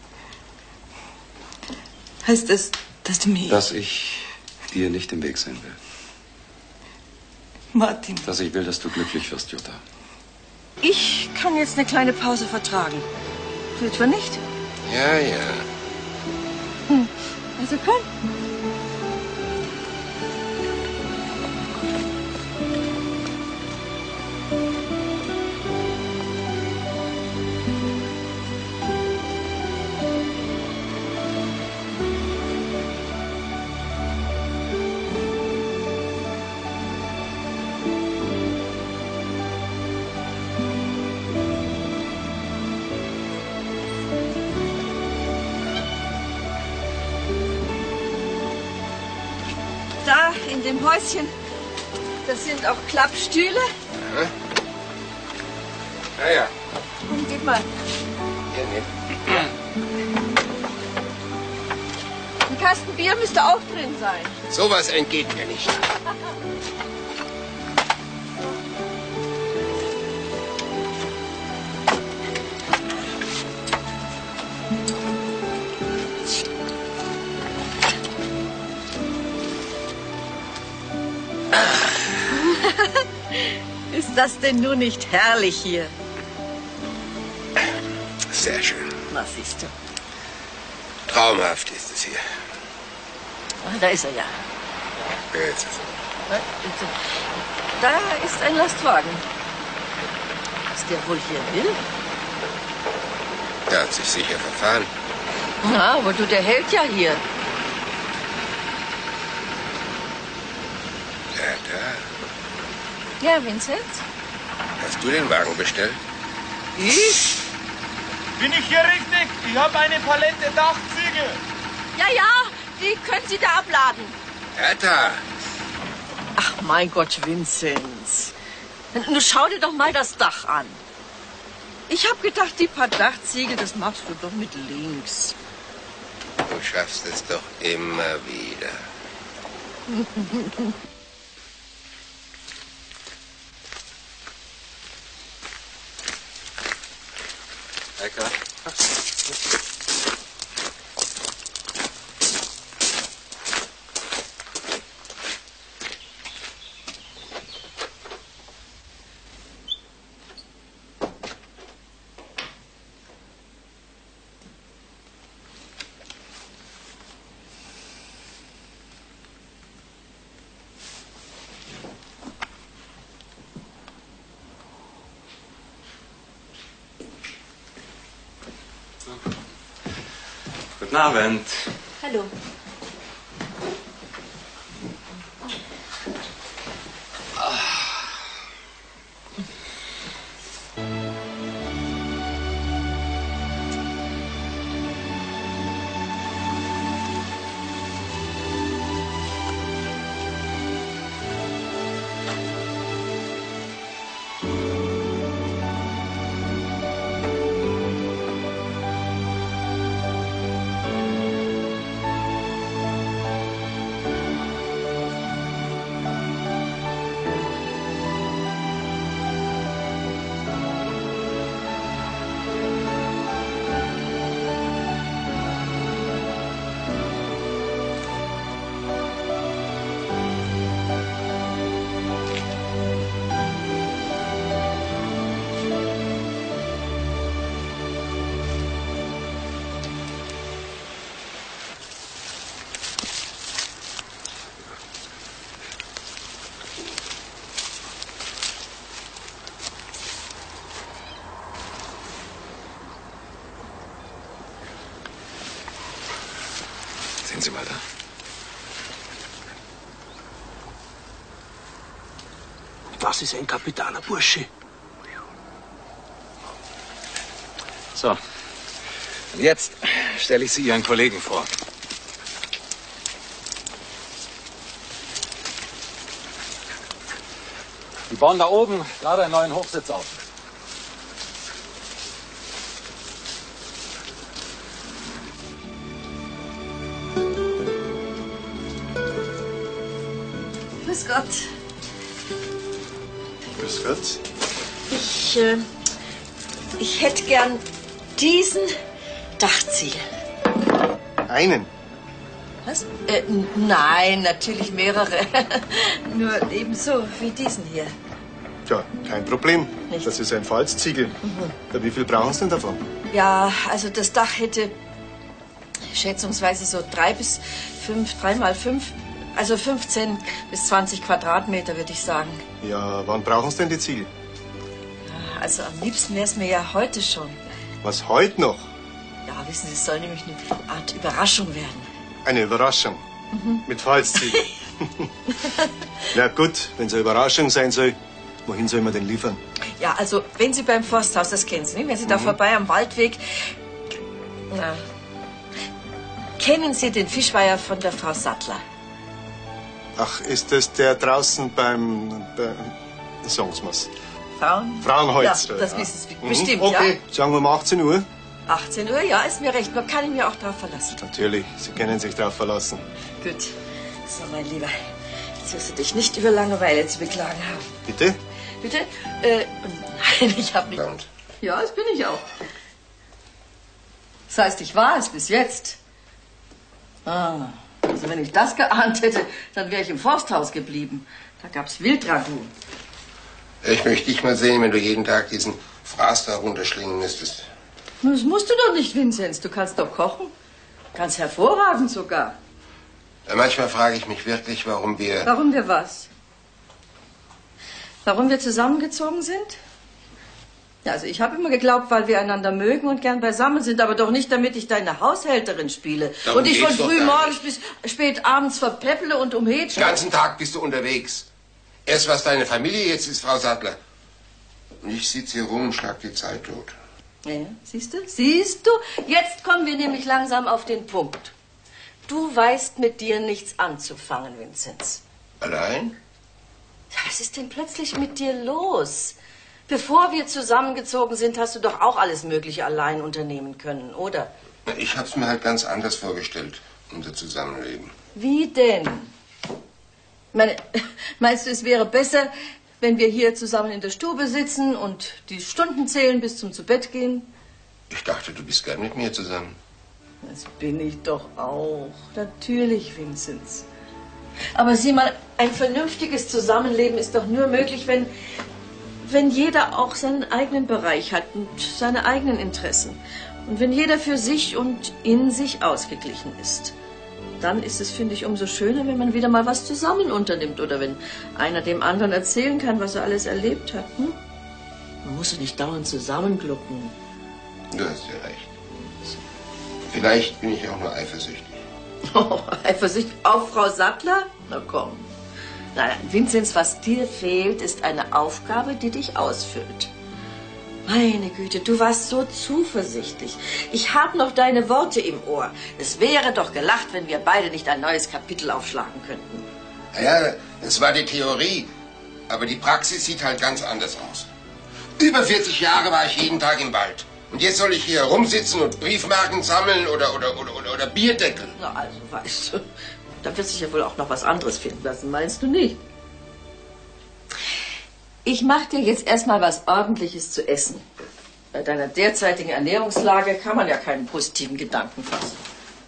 Heißt das, dass du mich... Dass ich dir nicht im Weg sein will. Martin. Dass ich will, dass du glücklich wirst, Jutta. Ich kann jetzt eine kleine Pause vertragen. Du etwa nicht? Ja, ja. Hm. Also komm. Da in dem Häuschen, das sind auch Klappstühle. Ja, ja. ja. Komm, gib mal. Hier, nimm. Ein Kasten Bier müsste auch drin sein. Sowas entgeht mir nicht. Ist das denn nur nicht herrlich hier? Sehr schön. Na, siehst du. Traumhaft ist es hier. Ah, da ist er ja. Jetzt ist er. Da ist ein Lastwagen. Was der wohl hier will? Der hat sich sicher verfahren. Na, aber du, der hält ja hier. Ja, da. Ja, Vincent? Hast du den Wagen bestellt? Ich? Bin ich hier richtig? Ich habe eine Palette Dachziegel. Ja, ja, die können Sie da abladen. Hertha! Ach, mein Gott, Vincent. Nun schau dir doch mal das Dach an. Ich habe gedacht, die paar Dachziegel, das machst du doch mit links. Du schaffst es doch immer wieder. Ecker. Guten Abend. Hallo. Sehen Sie mal da. Das ist ein kapitaler Bursche. So. Und jetzt stelle ich Sie Ihren Kollegen vor. Die bauen da oben gerade einen neuen Hochsitz auf. Grüß Gott. Grüß Gott. Ich, äh, ich hätte gern diesen Dachziegel. Einen? Was? Äh, n- nein, natürlich mehrere. Nur ebenso wie diesen hier. Ja, kein Problem. Das ist ein Falzziegel. Mhm. Ja, wie viel brauchen Sie denn davon? Ja, also das Dach hätte schätzungsweise so drei bis fünf, drei mal fünf, also fünfzehn bis zwanzig Quadratmeter, würde ich sagen. Ja, wann brauchen Sie denn die Ziegel? Ja, also am liebsten wäre es mir ja heute schon. Was, heute noch? Ja, wissen Sie, es soll nämlich eine Art Überraschung werden. Eine Überraschung. Mhm. Mit Falzziegel. Na gut, wenn es eine Überraschung sein soll, wohin soll man denn liefern? Ja, also wenn Sie beim Forsthaus, das kennen Sie, nicht? Wenn Sie da Mhm. vorbei am Waldweg... Na, kennen Sie den Fischweiher von der Frau Sattler? Ach, ist das der draußen beim... beim sagen Sie mal's. Frauen? Frauenholz. Ja, das wissen Sie Mhm. bestimmt, Okay, sagen wir um achtzehn Uhr. ja? achtzehn Uhr, ja, ist mir recht. Man kann ihn mir auch darauf verlassen. Natürlich, Sie können sich darauf verlassen. Gut. So, mein Lieber, jetzt wirst du dich nicht über Langeweile zu beklagen haben. Bitte? Bitte? Äh, nein, ich hab nicht... Ja, das bin ich auch. Das heißt, ich war es bis jetzt. Ah, also wenn ich das geahnt hätte, dann wäre ich im Forsthaus geblieben. Da gab's Wildragout. Ich möchte dich mal sehen, wenn du jeden Tag diesen Fraß da runterschlingen müsstest. Das musst du doch nicht, Vinzenz. Du kannst doch kochen. Ganz hervorragend sogar. Ja, manchmal frage ich mich wirklich, warum wir... Warum wir was? Warum wir zusammengezogen sind? Ja, also ich habe immer geglaubt, weil wir einander mögen und gern beisammen sind, aber doch nicht, damit ich deine Haushälterin spiele. Darum und ich von geht's doch früh gar morgens bis spät abends verpepple und umhetsche. Den ganzen Tag bist du unterwegs. Erst was deine Familie jetzt ist, Frau Sattler. Und ich sitze hier rum und schlag die Zeit tot. Ja, siehst du? Siehst du? Jetzt kommen wir nämlich langsam auf den Punkt. Du weißt mit dir nichts anzufangen, Vinzenz. Allein? Ja, was ist denn plötzlich mit dir los? Bevor wir zusammengezogen sind, hast du doch auch alles Mögliche allein unternehmen können, oder? Na, ich hab's mir halt ganz anders vorgestellt, unser Zusammenleben. Wie denn? Meine, meinst du, es wäre besser, wenn wir hier zusammen in der Stube sitzen und die Stunden zählen bis zum Zubettgehen? Ich dachte, du bist gern mit mir zusammen. Das bin ich doch auch. Natürlich, Vinzenz. Aber sieh mal, ein vernünftiges Zusammenleben ist doch nur möglich, wenn, wenn jeder auch seinen eigenen Bereich hat und seine eigenen Interessen. Und wenn jeder für sich und in sich ausgeglichen ist. Dann ist es, finde ich, umso schöner, wenn man wieder mal was zusammen unternimmt oder wenn einer dem anderen erzählen kann, was er alles erlebt hat. Hm? Man muss ja nicht dauernd zusammenglucken. Du hast ja recht. Vielleicht bin ich auch nur eifersüchtig. Oh, Eifersucht auf Frau Sattler? Na komm. Nein, nein, Vinzenz, was dir fehlt, ist eine Aufgabe, die dich ausfüllt. Meine Güte, du warst so zuversichtlich. Ich habe noch deine Worte im Ohr. Es wäre doch gelacht, wenn wir beide nicht ein neues Kapitel aufschlagen könnten. Ja, das war die Theorie. Aber die Praxis sieht halt ganz anders aus. Über vierzig Jahre war ich jeden Tag im Wald. Und jetzt soll ich hier rumsitzen und Briefmarken sammeln oder, oder, oder, oder, oder Bierdeckel. Na also, weißt du, da wird sich ja wohl auch noch was anderes finden lassen, meinst du nicht? Ich mache dir jetzt erstmal was Ordentliches zu essen. Bei deiner derzeitigen Ernährungslage kann man ja keinen positiven Gedanken fassen.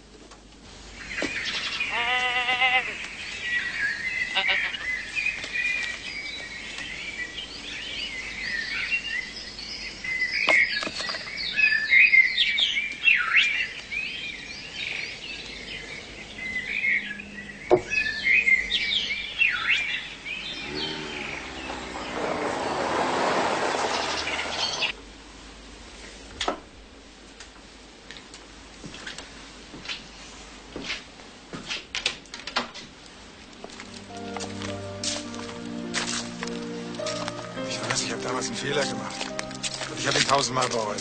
Ich weiß, ich habe damals einen Fehler gemacht. Und ich habe ihn tausendmal bereut.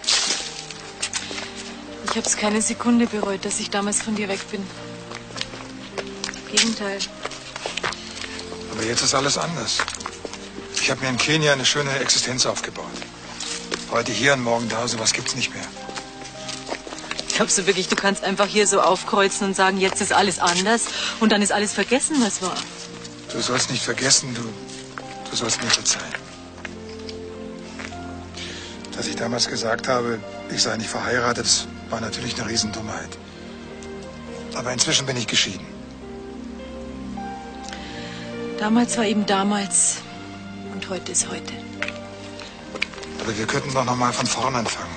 Ich habe es keine Sekunde bereut, dass ich damals von dir weg bin. Im Gegenteil. Aber jetzt ist alles anders. Ich habe mir in Kenia eine schöne Existenz aufgebaut. Heute hier und morgen da, sowas gibt's nicht mehr. Glaubst du wirklich, du kannst einfach hier so aufkreuzen und sagen, jetzt ist alles anders und dann ist alles vergessen, was war? Du sollst nicht vergessen, du, du sollst mir verzeihen. Dass ich damals gesagt habe, ich sei nicht verheiratet, das war natürlich eine Riesendummheit. Aber inzwischen bin ich geschieden. Damals war eben damals und heute ist heute. Aber wir könnten doch noch mal von vorn anfangen.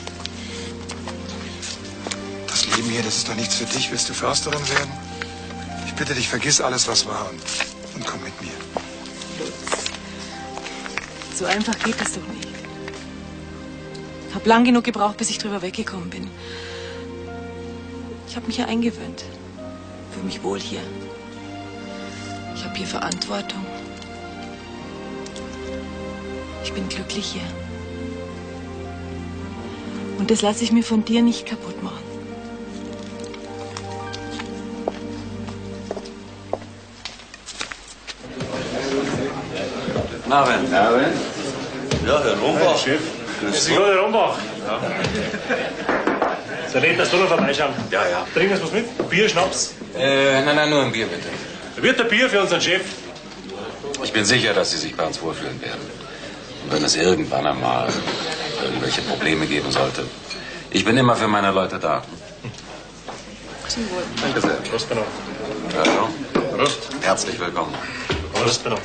Das Leben hier, das ist doch nichts für dich. Willst du Försterin werden? Ich bitte dich, vergiss alles, was war und, und komm mit mir. So einfach geht das doch nicht. Ich habe lang genug gebraucht, bis ich drüber weggekommen bin. Ich habe mich hier eingewöhnt. Fühle mich wohl hier. Ich habe hier Verantwortung. Ich bin glücklich hier. Und das lasse ich mir von dir nicht kaputt machen. Abend. Abend. Ja, Herr Rombach. Hey, Chef. Grüß dich, Herr Rombach. Ja. So nett, dass du noch vorbeischauen. Ja, ja. Trinken Sie was mit? Bier, Schnaps? Äh, nein, nein, nur ein Bier, bitte. Wird ein Bier für unseren Chef? Ich bin sicher, dass Sie sich bei uns wohlfühlen werden. Und wenn es irgendwann einmal irgendwelche Probleme geben sollte, ich bin immer für meine Leute da. Zum Wohl. Danke sehr. Prost, genau. Ja, so. Prost. Herzlich willkommen. Prost, genau.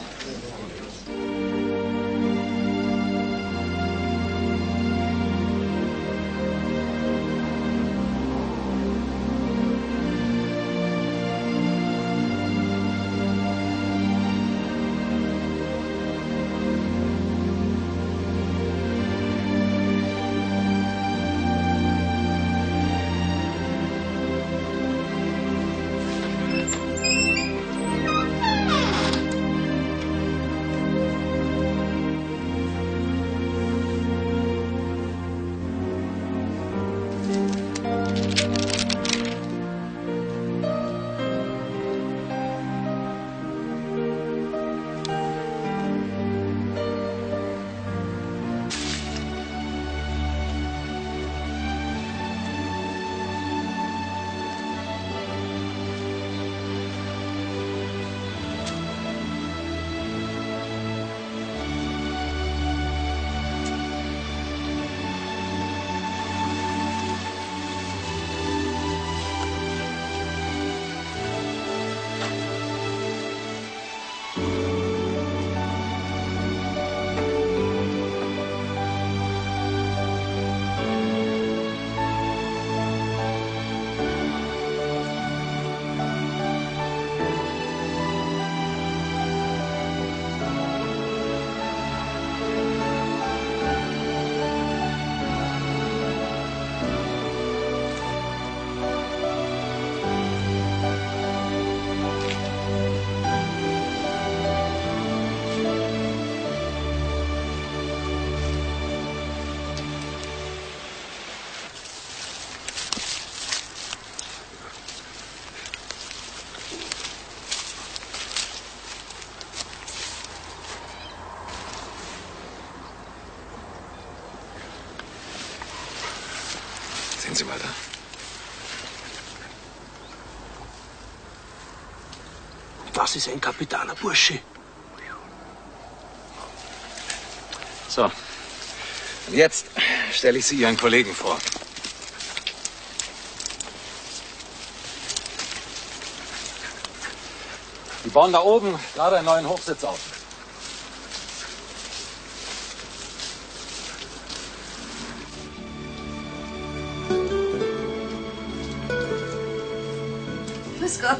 Sehen Sie mal da. Das ist ein kapitaler Bursche. So. Und jetzt stelle ich Sie Ihren Kollegen vor. Die bauen da oben gerade einen neuen Hochsitz auf. Grüß Gott.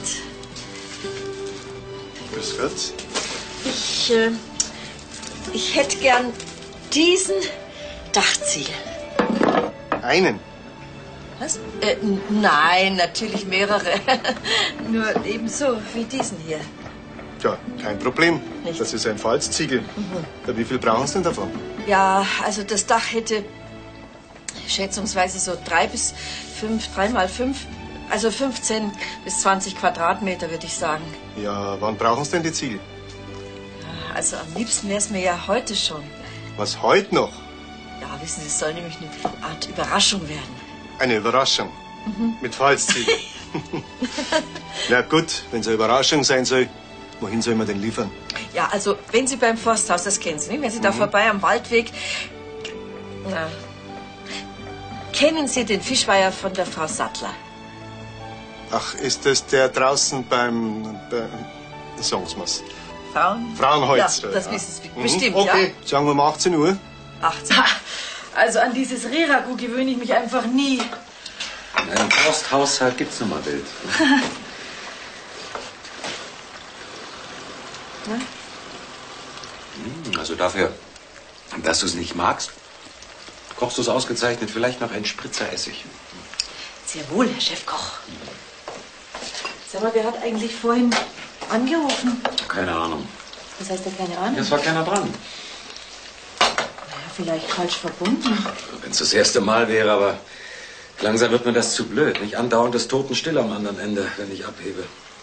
Grüß Gott. Ich, äh, ich hätte gern diesen Dachziegel. Einen? Was? Äh, n- nein, natürlich mehrere. Nur ebenso wie diesen hier. Ja, kein Problem. Das ist ein Falzziegel. Ja, wie viel brauchen Sie denn davon? Ja, also das Dach hätte schätzungsweise so drei bis fünf, drei mal fünf, also fünfzehn bis zwanzig Quadratmeter, würde ich sagen. Ja, wann brauchen Sie denn die Ziegel? also am liebsten wäre es mir ja heute schon. Was heute noch? Ja, wissen Sie, es soll nämlich eine Art Überraschung werden. Eine Überraschung. Mhm. Mit Fallziel. Na gut, wenn es eine Überraschung sein soll, wohin soll man denn liefern? Ja, also wenn Sie beim Forsthaus, das kennen Sie, nicht? Wenn Sie da Mhm. vorbei am Waldweg... Na, kennen Sie den Fischweiher von der Frau Sattler? Ach, ist das der draußen beim... beim sagen Sie mir's. Frauen? Frauenholz. Ja, das wissen Sie Mhm. bestimmt, Okay, ja? sagen wir um achtzehn Uhr. achtzehn. Also an dieses Rehragout gewöhne ich mich einfach nie. In einem Forsthaushalt gibt's nun mal Wild. Na? Hm, Also dafür, dass du es nicht magst, kochst du es ausgezeichnet. Vielleicht noch ein Spritzer Essig. Sehr wohl, Herr Chefkoch. Sag mal, wer hat eigentlich vorhin angerufen? Keine Ahnung. Was heißt da keine Ahnung? Es war keiner dran. Naja, vielleicht falsch verbunden. Wenn es das erste Mal wäre, aber langsam wird mir das zu blöd. Nicht andauernd das Totenstill am anderen Ende, wenn ich abhebe.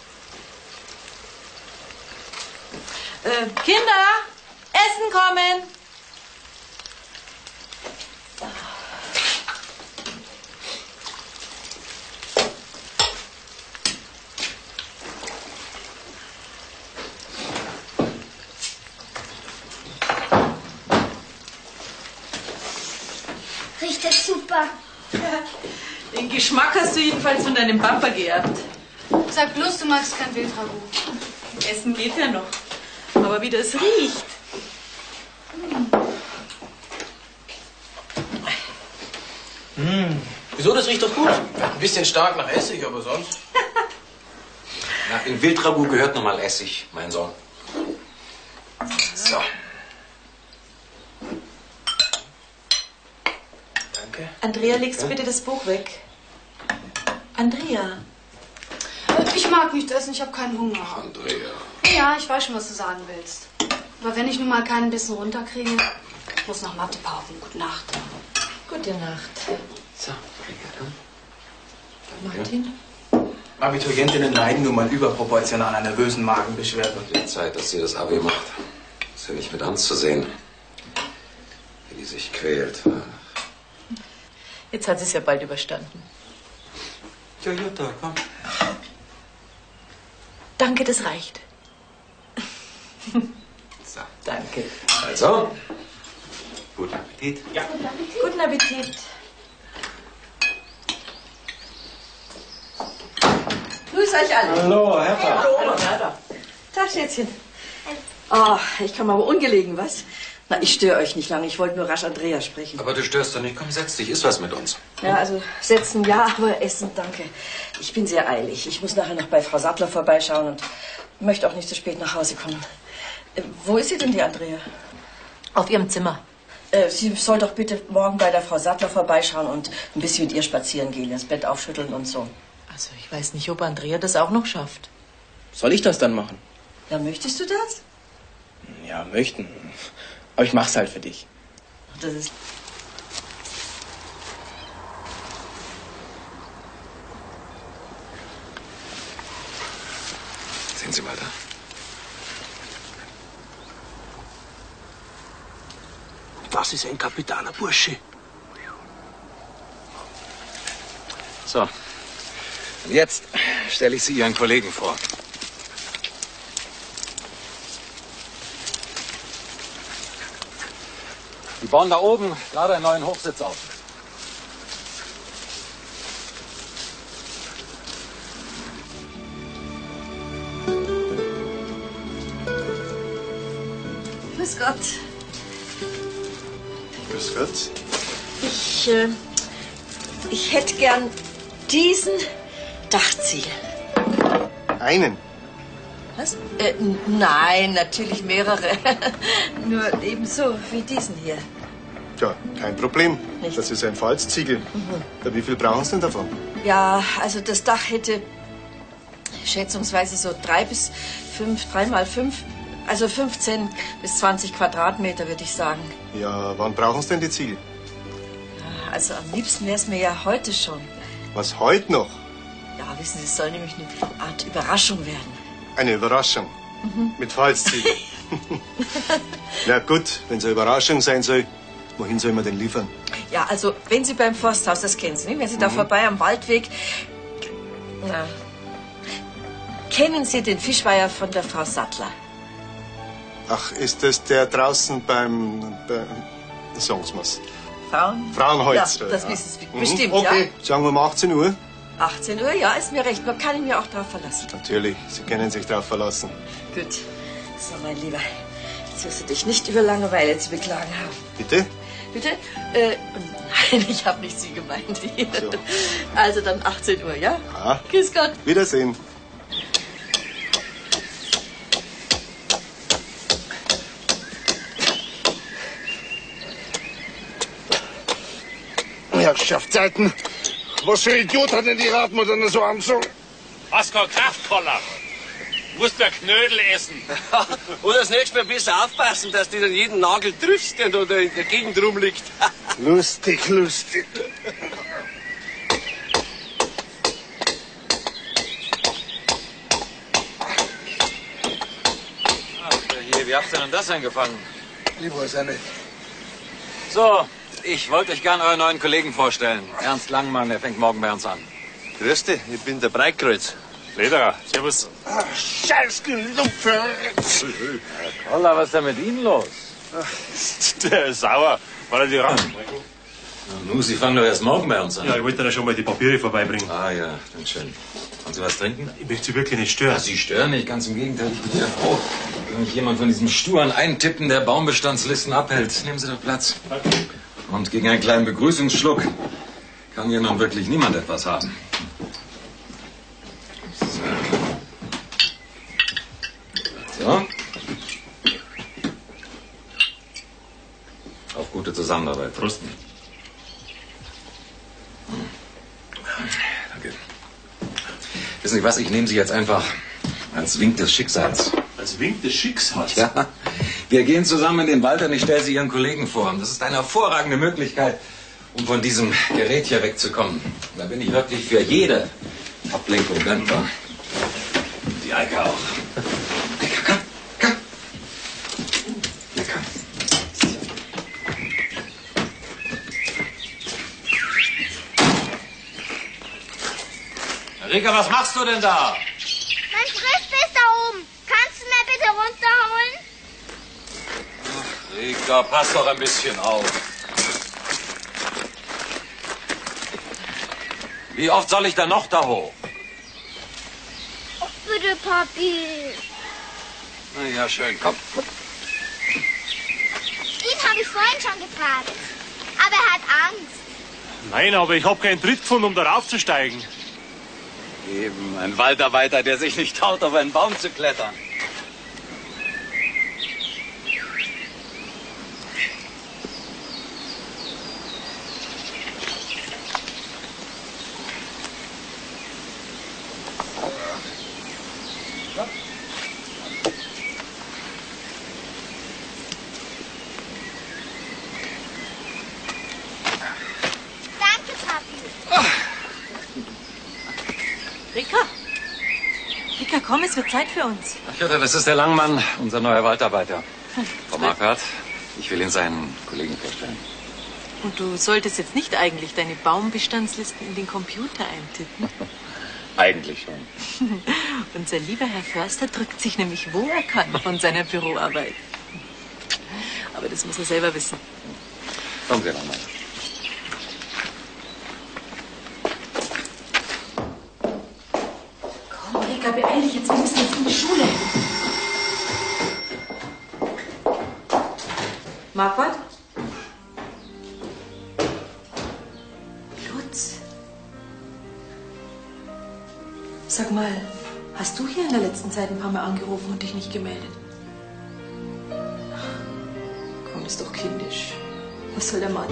Äh, Kinder, Essen kommen! Riecht das super. Den Geschmack hast du jedenfalls von deinem Papa geerbt. Sag bloß, du magst kein Wildragout. Essen geht ja noch. Aber wie das riecht. Hm. Wieso, das riecht doch gut. Ein bisschen stark nach Essig, aber sonst. Ja, in Wildragout gehört nochmal Essig, mein Sohn. So. Danke. Andrea, legst du bitte das Buch weg? Andrea. Ich mag nicht essen, ich habe keinen Hunger. Andrea. Ja, ich weiß schon, was du sagen willst. Aber wenn ich nun mal keinen Bissen runterkriege, ich muss nach Mathe pauken. Gute Nacht. Gute Nacht. So, komm. Martin? Abiturientinnen leiden nun mal überproportional an nervösen Magenbeschwerden. Die Zeit, dass sie das Abi macht. Ist ja nicht mit anzusehen, wie die sich quält. Jetzt hat sie es ja bald überstanden. Ja, Jutta, komm. Danke, das reicht. So. Danke. Also, guten Appetit. Ja. Guten Appetit. Grüß euch alle. Hallo, Hertha. Hallo, Hertha. Tag, Schätzchen. Oh, ich komme aber ungelegen, was? Na, ich störe euch nicht lange. Ich wollte nur rasch Andrea sprechen. Aber du störst doch nicht. Komm, setz dich. Iss was mit uns. Ja, also setzen ja, aber essen, danke. Ich bin sehr eilig. Ich muss nachher noch bei Frau Sattler vorbeischauen und möchte auch nicht zu spät nach Hause kommen. Äh, wo ist sie denn, die Andrea? Auf ihrem Zimmer. Äh, sie soll doch bitte morgen bei der Frau Sattler vorbeischauen und ein bisschen mit ihr spazieren gehen, das Bett aufschütteln und so. Also ich weiß nicht, ob Andrea das auch noch schafft. Soll ich das dann machen? Ja, möchtest du das? Ja, möchten. Aber ich mach's halt für dich. Das ist... Sehen Sie mal da. Das ist ein kapitaler Bursche. So. Und jetzt stelle ich Sie Ihren Kollegen vor. Die bauen da oben gerade einen neuen Hochsitz auf. Grüß Gott. Grüß Gott. Ich, äh, ich hätte gern diesen Dachziegel. Einen? Was? Äh, n- nein, natürlich mehrere. Nur ebenso wie diesen hier. Ja, kein Problem. Nicht? Das ist ein Falzziegel. Mhm. Ja, wie viel brauchen Sie denn davon? Ja, also das Dach hätte schätzungsweise so drei bis fünf, drei mal fünf, also fünfzehn bis zwanzig Quadratmeter, würde ich sagen. Ja, wann brauchen Sie denn die Ziegel? Ja, also am liebsten wäre es mir ja heute schon. Was, heute noch? Ja, wissen Sie, es soll nämlich eine Art Überraschung werden. Eine Überraschung. Mhm. Mit Falzziegel. Na gut, wenn es eine Überraschung sein soll, wohin soll man denn liefern? Ja, also wenn Sie beim Forsthaus, das kennen Sie, nicht? Wenn Sie da Mhm. vorbei am Waldweg... Na, kennen Sie den Fischweiher von der Frau Sattler? Ach, ist das der draußen beim... beim sagen Sie mir's. Frauen? Frauenholz. Ja, das wissen Sie Mhm. bestimmt, Okay, sagen wir um achtzehn Uhr. ja? achtzehn Uhr, ja, ist mir recht. Man kann ihn mir auch darauf verlassen. Natürlich, Sie können sich darauf verlassen. Gut. So, mein Lieber, jetzt wirst du dich nicht über Langeweile zu beklagen haben. Bitte? Bitte? Äh, nein, ich habe nicht Sie gemeint. Also dann achtzehn Uhr, ja? Ja. Grüß Gott. Wiedersehen. Herrschaftszeiten. Was für ein Idiot hat denn die Radmutter denn so angezogen? Hast keinen Kraftkoller. Musst ja Knödel essen. Oder das nächste Mal besser aufpassen, dass du dann jeden Nagel triffst, der da in der Gegend rumliegt. Lustig, lustig. Ach, hier, wie habt ihr denn das angefangen? Ich weiß auch nicht. So, ich wollte euch gern euren neuen Kollegen vorstellen. Ernst Langmann, der fängt morgen bei uns an. Grüß dich, ich bin der Breitkreuz. Lederer, servus. Scheiß Gelupfe. Kolla, was ist denn mit Ihnen los? Der ist sauer, weil er die Rahmen Na, nu, Sie fangen doch erst morgen bei uns an. Ja, ich wollte da schon mal die Papiere vorbeibringen. Ah ja, dann schön. Wollen Sie was trinken? Ich möchte Sie wirklich nicht stören. Ja, Sie stören nicht, ganz im Gegenteil. Ich bin ja froh, wenn mich jemand von diesem sturen Eintippen der Baumbestandslisten abhält. Nehmen Sie doch Platz. Und gegen einen kleinen Begrüßungsschluck kann hier nun wirklich niemand etwas haben. So. Auf gute Zusammenarbeit. Prost. Danke. Wissen Sie was, ich nehme Sie jetzt einfach als Wink des Schicksals. Als Wink des Schicksals? Ja, wir gehen zusammen in den Wald und ich stelle Sie Ihren Kollegen vor. Das ist eine hervorragende Möglichkeit, um von diesem Gerät hier wegzukommen. Da bin ich wirklich für jede Ablenkung dankbar. Und die Eike auch. Lecker, komm, komm. Lecker. Rika, was machst du denn da? Mein Stift ist da oben. Kannst du mir bitte runterholen? Rika, pass doch ein bisschen auf. Wie oft soll ich da noch da hoch? Oh, bitte, Papi. Na ja, schön, komm. Ihn habe ich vorhin schon gefragt. Aber er hat Angst. Nein, aber ich habe keinen Tritt gefunden, um da raufzusteigen. Eben, ein Waldarbeiter, der sich nicht traut, auf einen Baum zu klettern. Danke, Papi. Rika? Rika, komm, es wird Zeit für uns. Ach ja, das ist der Langmann, unser neuer Waldarbeiter. Frau Marquardt, ich will Ihnen seinen Kollegen vorstellen. Und du solltest jetzt nicht eigentlich deine Baumbestandslisten in den Computer eintippen. Eigentlich schon. Unser lieber Herr Förster drückt sich nämlich, wo er kann, von seiner Büroarbeit. Aber das muss er selber wissen. Kommen Sie, Langmann. Komm, Rika, beeil dich jetzt, wir müssen jetzt in die Schule. Marquardt? Lutz? Sag mal, hast du hier in der letzten Zeit ein paar Mal angerufen und dich nicht gemeldet? Komm, ist doch kindisch. Was soll der Mann?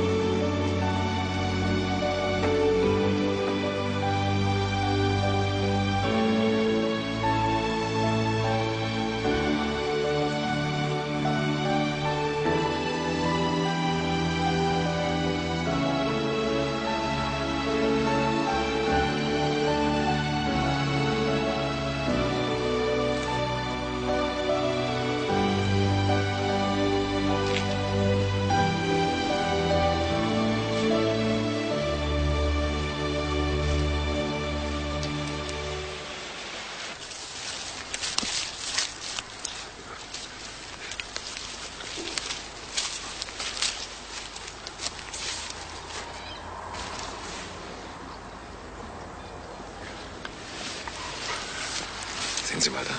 Sehen Sie mal da.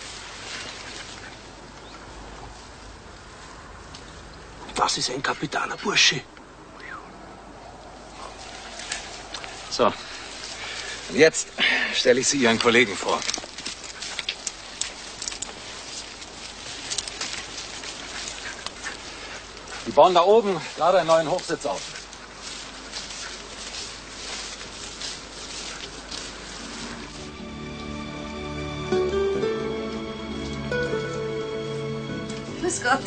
Das ist ein kapitaler Bursche. So. Und jetzt stelle ich Sie Ihren Kollegen vor. Die bauen da oben gerade einen neuen Hochsitz auf. Grüß Gott.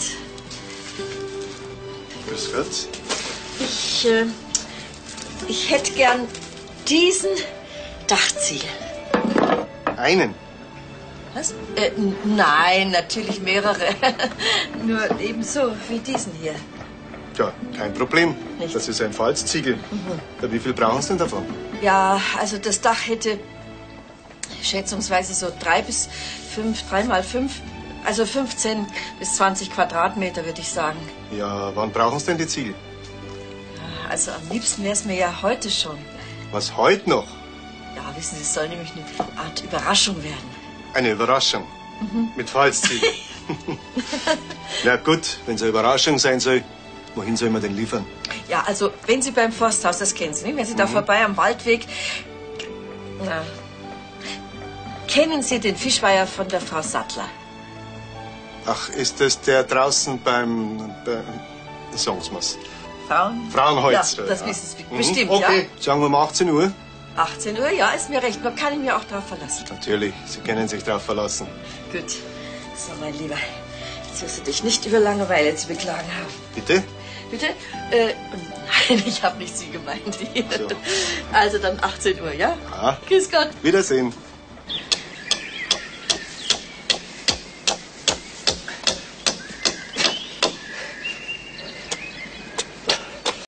Grüß Gott. Ich, äh, ich hätte gern diesen Dachziegel. Einen? Was? Äh, n- nein, natürlich mehrere. Nur ebenso wie diesen hier. Ja, kein Problem. Das ist ein Falzziegel. Mhm. Ja, wie viel brauchen Sie denn davon? Ja, also das Dach hätte schätzungsweise so drei bis fünf, drei mal fünf, also fünfzehn bis zwanzig Quadratmeter, würde ich sagen. Ja, wann brauchen Sie denn die Ziegel? Ja, also am liebsten wäre es mir ja heute schon. Was, heute noch? Ja, wissen Sie, es soll nämlich eine Art Überraschung werden. Eine Überraschung. Mhm. Mit Falzziegel. Na gut, wenn es eine Überraschung sein soll, wohin soll man denn liefern? Ja, also wenn Sie beim Forsthaus, das kennen Sie, nicht? Wenn Sie da Mhm. vorbei am Waldweg... Na, kennen Sie den Fischweiher von der Frau Sattler? Ach, ist das der draußen beim... beim sagen Sie mir's. Frauen? Frauenholz. Ja, das wissen Sie Mhm. bestimmt, Okay, sagen wir um achtzehn Uhr. ja. achtzehn Uhr, ja, ist mir recht. Man kann ich mir auch darauf verlassen. Natürlich, Sie können sich darauf verlassen. Gut. So, mein Lieber, jetzt wirst du dich nicht über Langeweile zu beklagen haben. Bitte? Bitte? Äh, nein, ich habe nicht Sie gemeint. Also dann achtzehn Uhr, ja? Ja. Grüß Gott. Wiedersehen.